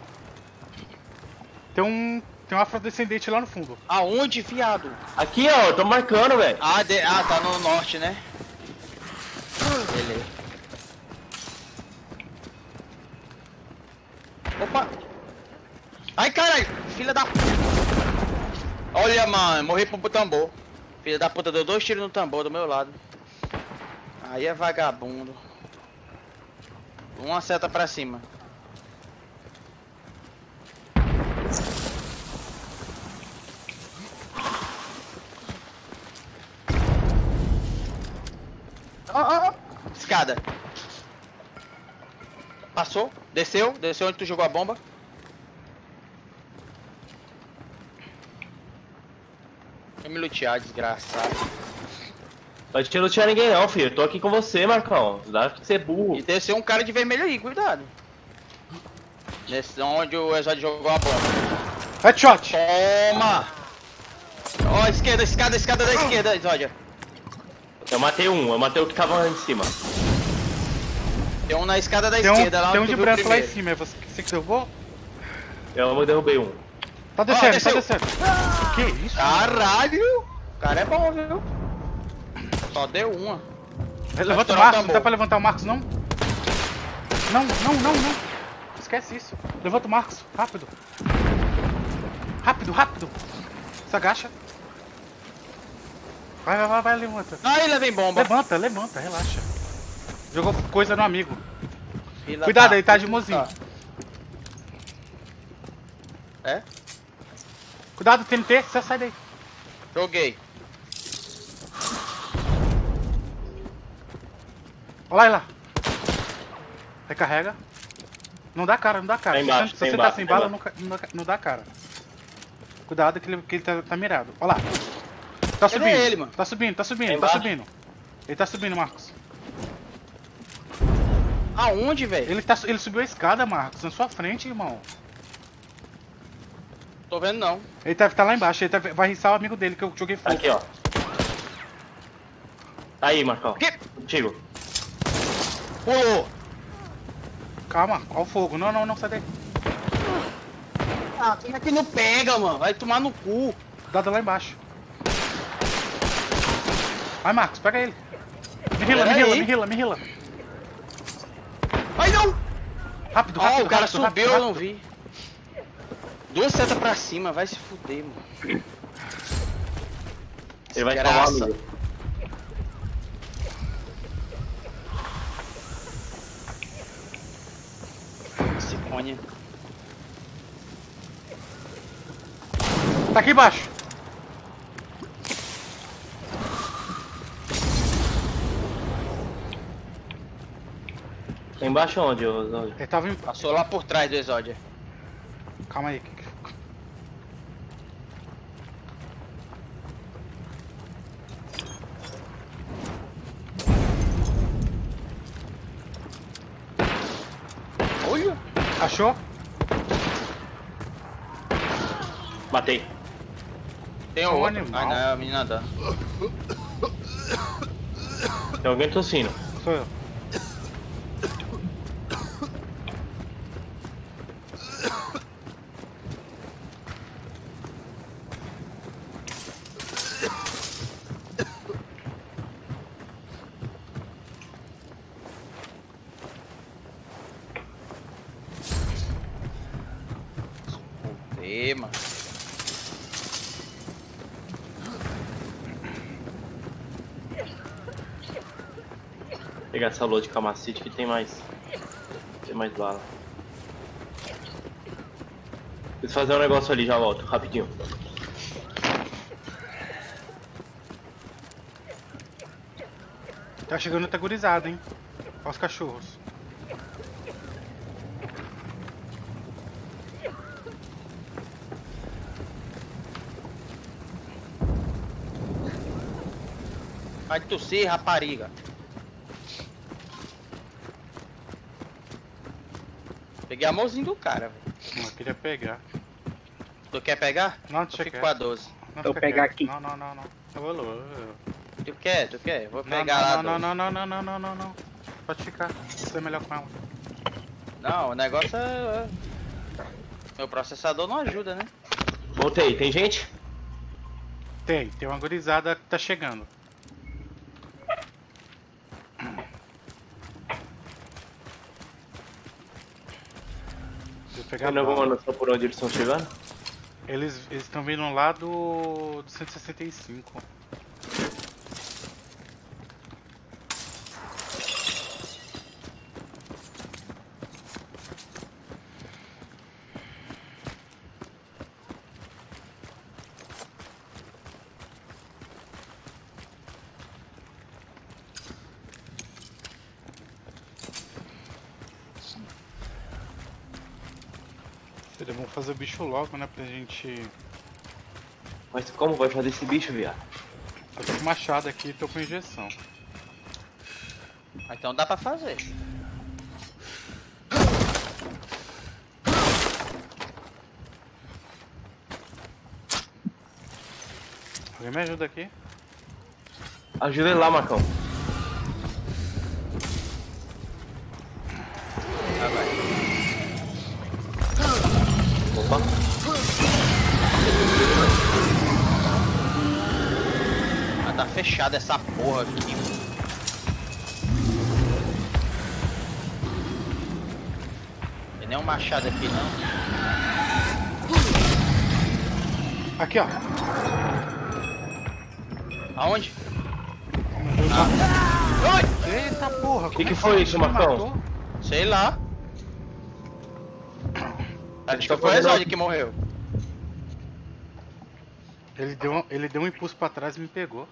Tem um afrodescendente lá no fundo. Aonde, viado? Aqui, ó, eu tô marcando, velho. Ah, tá no norte, né? Beleza. Opa! Ai, caralho! Filha da... Olha, mano, morri pro tambor. Filha da puta, deu 2 tiros no tambor do meu lado. Aí é vagabundo. Uma seta pra cima. Escada. Passou, desceu onde tu jogou a bomba. Vai me lutear, desgraçado. Pode te lutear ninguém não, filho. Eu tô aqui com você, Marcão. Dá pra ser burro. E desceu um cara de vermelho aí, cuidado. Nesse onde o Exódio jogou a bomba. Headshot! Toma! Ó, esquerda, escada da esquerda, Exódio. Eu matei o que tava lá em cima. Tem um na escada da esquerda, lá Tem um onde de tu viu branco lá em primeiro. cima, é você que derrubou? Eu derrubei um. Tá descendo, desceu. tá descendo. Que isso? Caralho! O cara é bom, viu? Só deu uma. Levanta o Marcos, não dá pra levantar o Marcos não? Não. Esquece isso. Levanta o Marcos, rápido. Rápido. Se agacha. Vai, levanta. Aí, levei bomba. Levanta, relaxa. Jogou coisa no amigo. Fila Cuidado, da ele tá de puta. mozinho. É? Cuidado, TNT, você sai daí. Joguei. Olha lá. Recarrega. Não dá cara. Tá embaixo, Se tá você embaixo, tá sem tá bala, não dá cara. Cuidado que ele tá mirado. Olha lá. Tá subindo. ele, mano? Tá subindo. embaixo. Ele tá subindo, Marcos. Aonde, velho? Ele subiu a escada, Marcos, na sua frente, irmão. Tô vendo não. Ele tá lá embaixo, vai riçar o amigo dele que eu joguei fogo. Aqui, ó. Tá aí, Marcão. Que? Contigo. Pulou. Calma, ó o fogo. Não, sai daí. Ah, como é que não pega, mano? Vai tomar no cu. Cuidado lá embaixo. Vai, Marcos, pega ele. Me rila. Ai, não! Rápido, Ó, o cara rápido, subiu, eu rápido. não vi. 2 setas pra cima, vai se fuder, mano. Ele vai Desgraça. salvar, amigo. Cicônia. Tá aqui embaixo. Tá embaixo onde, ô Zóio? Ele tava em... Passou lá por trás do Exódia. Calma aí. Olha! Achou? Matei. Tem É um outro. animal. Ah, não, é a menina dando. Tem alguém tossindo. Sou eu. Ê, mano. Vou pegar essa load de camacete que tem mais. Tem mais bala. Preciso fazer um negócio ali, já volto, rapidinho. Tá chegando outra gurizada, hein? Olha os cachorros. Vai tossir, rapariga. Peguei a mãozinha do cara, velho. Eu queria pegar. Tu quer pegar? Não, Eu deixa fico quieto. com a 12. Não, Eu fica pegar quieto. aqui. Não. Eu vou. Tu quer? Vou pegar lá. Não. Pode ficar. Você é melhor com ela. Não, o negócio é... Meu processador não ajuda, né? Voltei, tem gente? Tem uma gurizada que tá chegando. Deixa eu pegar Tem alguma bala. noção por onde eles estão chegando? Eles estão vindo lá do 165. Seria bom fazer o bicho logo, né? Pra gente... Mas como vai fazer esse bicho, viado? Eu tô com machado aqui e tô com injeção. Então dá pra fazer. Alguém me ajuda aqui? Ajuda ele lá, Marcão. Ah, vai. Opa. fechada essa porra aqui. Tem nenhum machado aqui não. Aqui, ó. Aonde? Eita porra, Que foi isso, Marcão? Sei lá. Acho que tá foi o fazendo- Exódio que morreu. Ele deu um impulso pra trás e me pegou.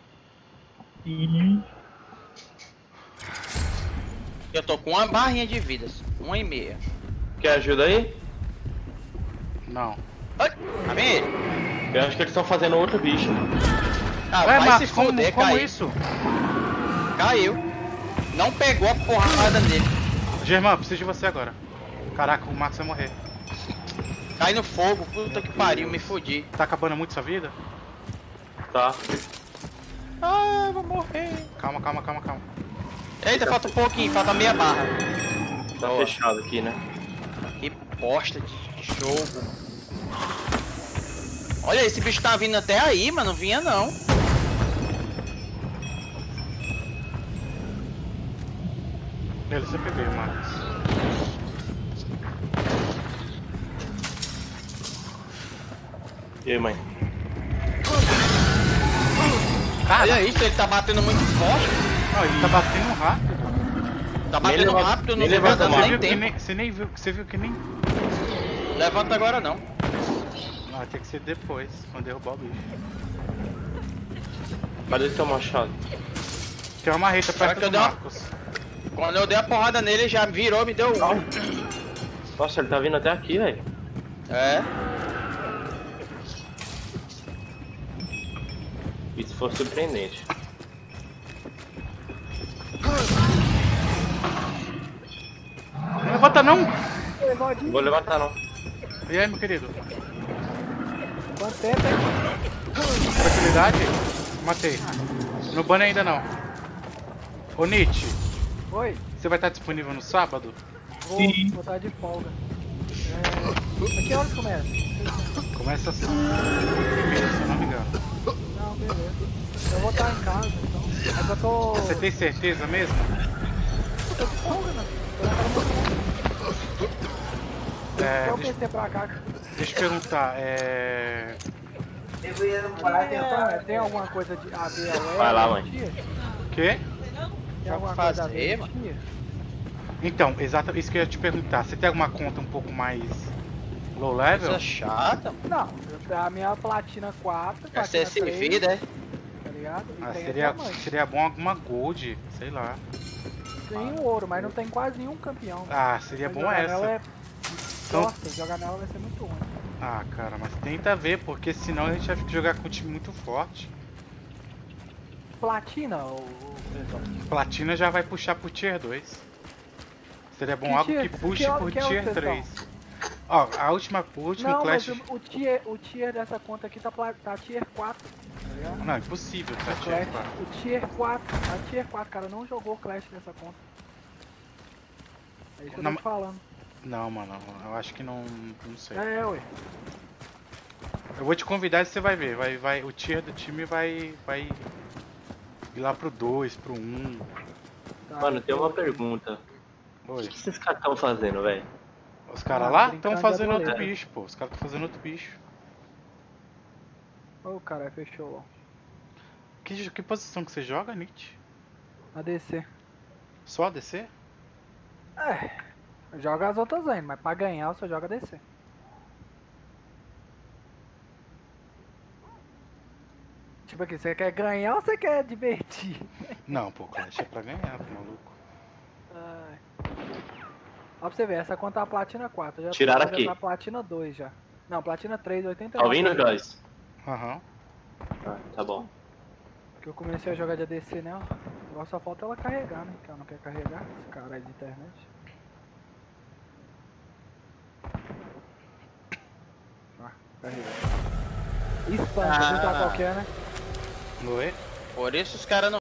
Eu tô com uma barrinha de vidas. 1,5. Quer ajuda aí? Não. Ai, tá vendo ele? Eu acho que eles estão fazendo outro bicho. Ah, Ué, vai Marcos, se fuder, como caiu. isso? Caiu. Não pegou a porrada nele. Germán, preciso de você agora. Caraca, o Marcos vai morrer. Cai no fogo, puta que pariu, me fudi. Tá acabando muito sua vida? Tá. Ah, eu vou morrer. Calma. Eita, falta um pouquinho, falta meia barra. Tá Boa. fechado aqui, né? Que bosta de jogo. Olha, esse bicho tá vindo até aí, mas não vinha não. Ele você pegou, Marcos. E aí, mãe? Olha isso, ele tá batendo muito forte. Ó, ele tá batendo rápido. Tá batendo levanta- rápido, não nem tá levanta dando mais. nem tempo. Você viu que nem. Levanta agora não. Ah, tem que ser depois, quando derrubar o bicho. Cadê teu machado? Tem uma marreta Será perto que eu do dei uma- Marcos. Quando eu dei a porrada nele, ele já virou, me deu um. Nossa, ele tá vindo até aqui, velho. É. Isso foi surpreendente. Não levanta não! Não vou levantar, não. E aí, meu querido? Quanto tempo, hein? Tranquilidade? Matei. No banner ainda não. Ô Nietzsche, Oi, você vai estar disponível no sábado? vou estar de folga. A que horas começa? Começa assim. Primeiro, se eu não me engano. Não, beleza. Eu vou estar em casa, então. Mas eu tô... Você tem certeza mesmo? tô de folga, né? Tô na casa do mundo. É, Eu deixa, pensei pra cá. deixa eu perguntar, Tem alguma coisa de a ver a Vai lá, mãe. Quê? Tem alguma Vamos coisa a fazer, ver mano. dia? Então, exatamente isso que eu ia te perguntar. Você tem alguma conta um pouco mais low level? Coisa chata, mano. Não, a minha platina 4, É platina ser 3, vida, é? tá ligado? E Ah, tem seria, diamante. seria bom alguma gold, sei lá. Tem um ouro, mas não tem quase nenhum campeão. Ah, seria Mas bom jogar essa. nela é... Então- Nossa, jogar nela vai ser muito ruim. Ah, cara, mas tenta ver, porque senão a gente vai jogar com um time muito forte. Platina, o Platina já vai puxar pro Tier 2. Seria bom Que algo tier- que puxe que pro é o Tier sessão? 3. Ó, o último Não, Clash... mas o tier dessa conta aqui tá tier 4, tá ligado? Não, é impossível tá Tier Clash, 4. o tier 4, a tier 4, cara, não jogou Clash nessa conta. É isso que eu Não, tô te falando. Não, mano, eu acho que não sei. Ué. Eu vou te convidar e você vai ver. O tier do time vai ir lá pro 2, pro 1. Tá, Mano, tem uma pergunta. O Oi. que esses caras estão fazendo, velho? Os caras Ah, lá brincando estão de fazendo outro adoleiro. bicho, pô. Os caras estão fazendo outro bicho. Ô, cara, fechou. Que posição que você joga, Nietzsche? ADC. Só ADC? Joga as outras ainda, mas pra ganhar eu só jogo ADC. Tipo aqui, você quer ganhar ou você quer divertir? Não, pô, Clash é pra ganhar, pô, maluco. Ai. Ó pra você ver, essa conta é a platina 4. Já Tiraram já aqui. tá platina 2 já. Não, platina 3, 89. Tá ouvindo, Joyce? Aham. Ah, tá bom. Que eu comecei a jogar de ADC nela. Agora só falta ela carregar, né? Que ela não quer carregar. Esse cara aí de internet. Ah, carregar. Spam, você sabe qual que é, né? Oi? Por isso os caras não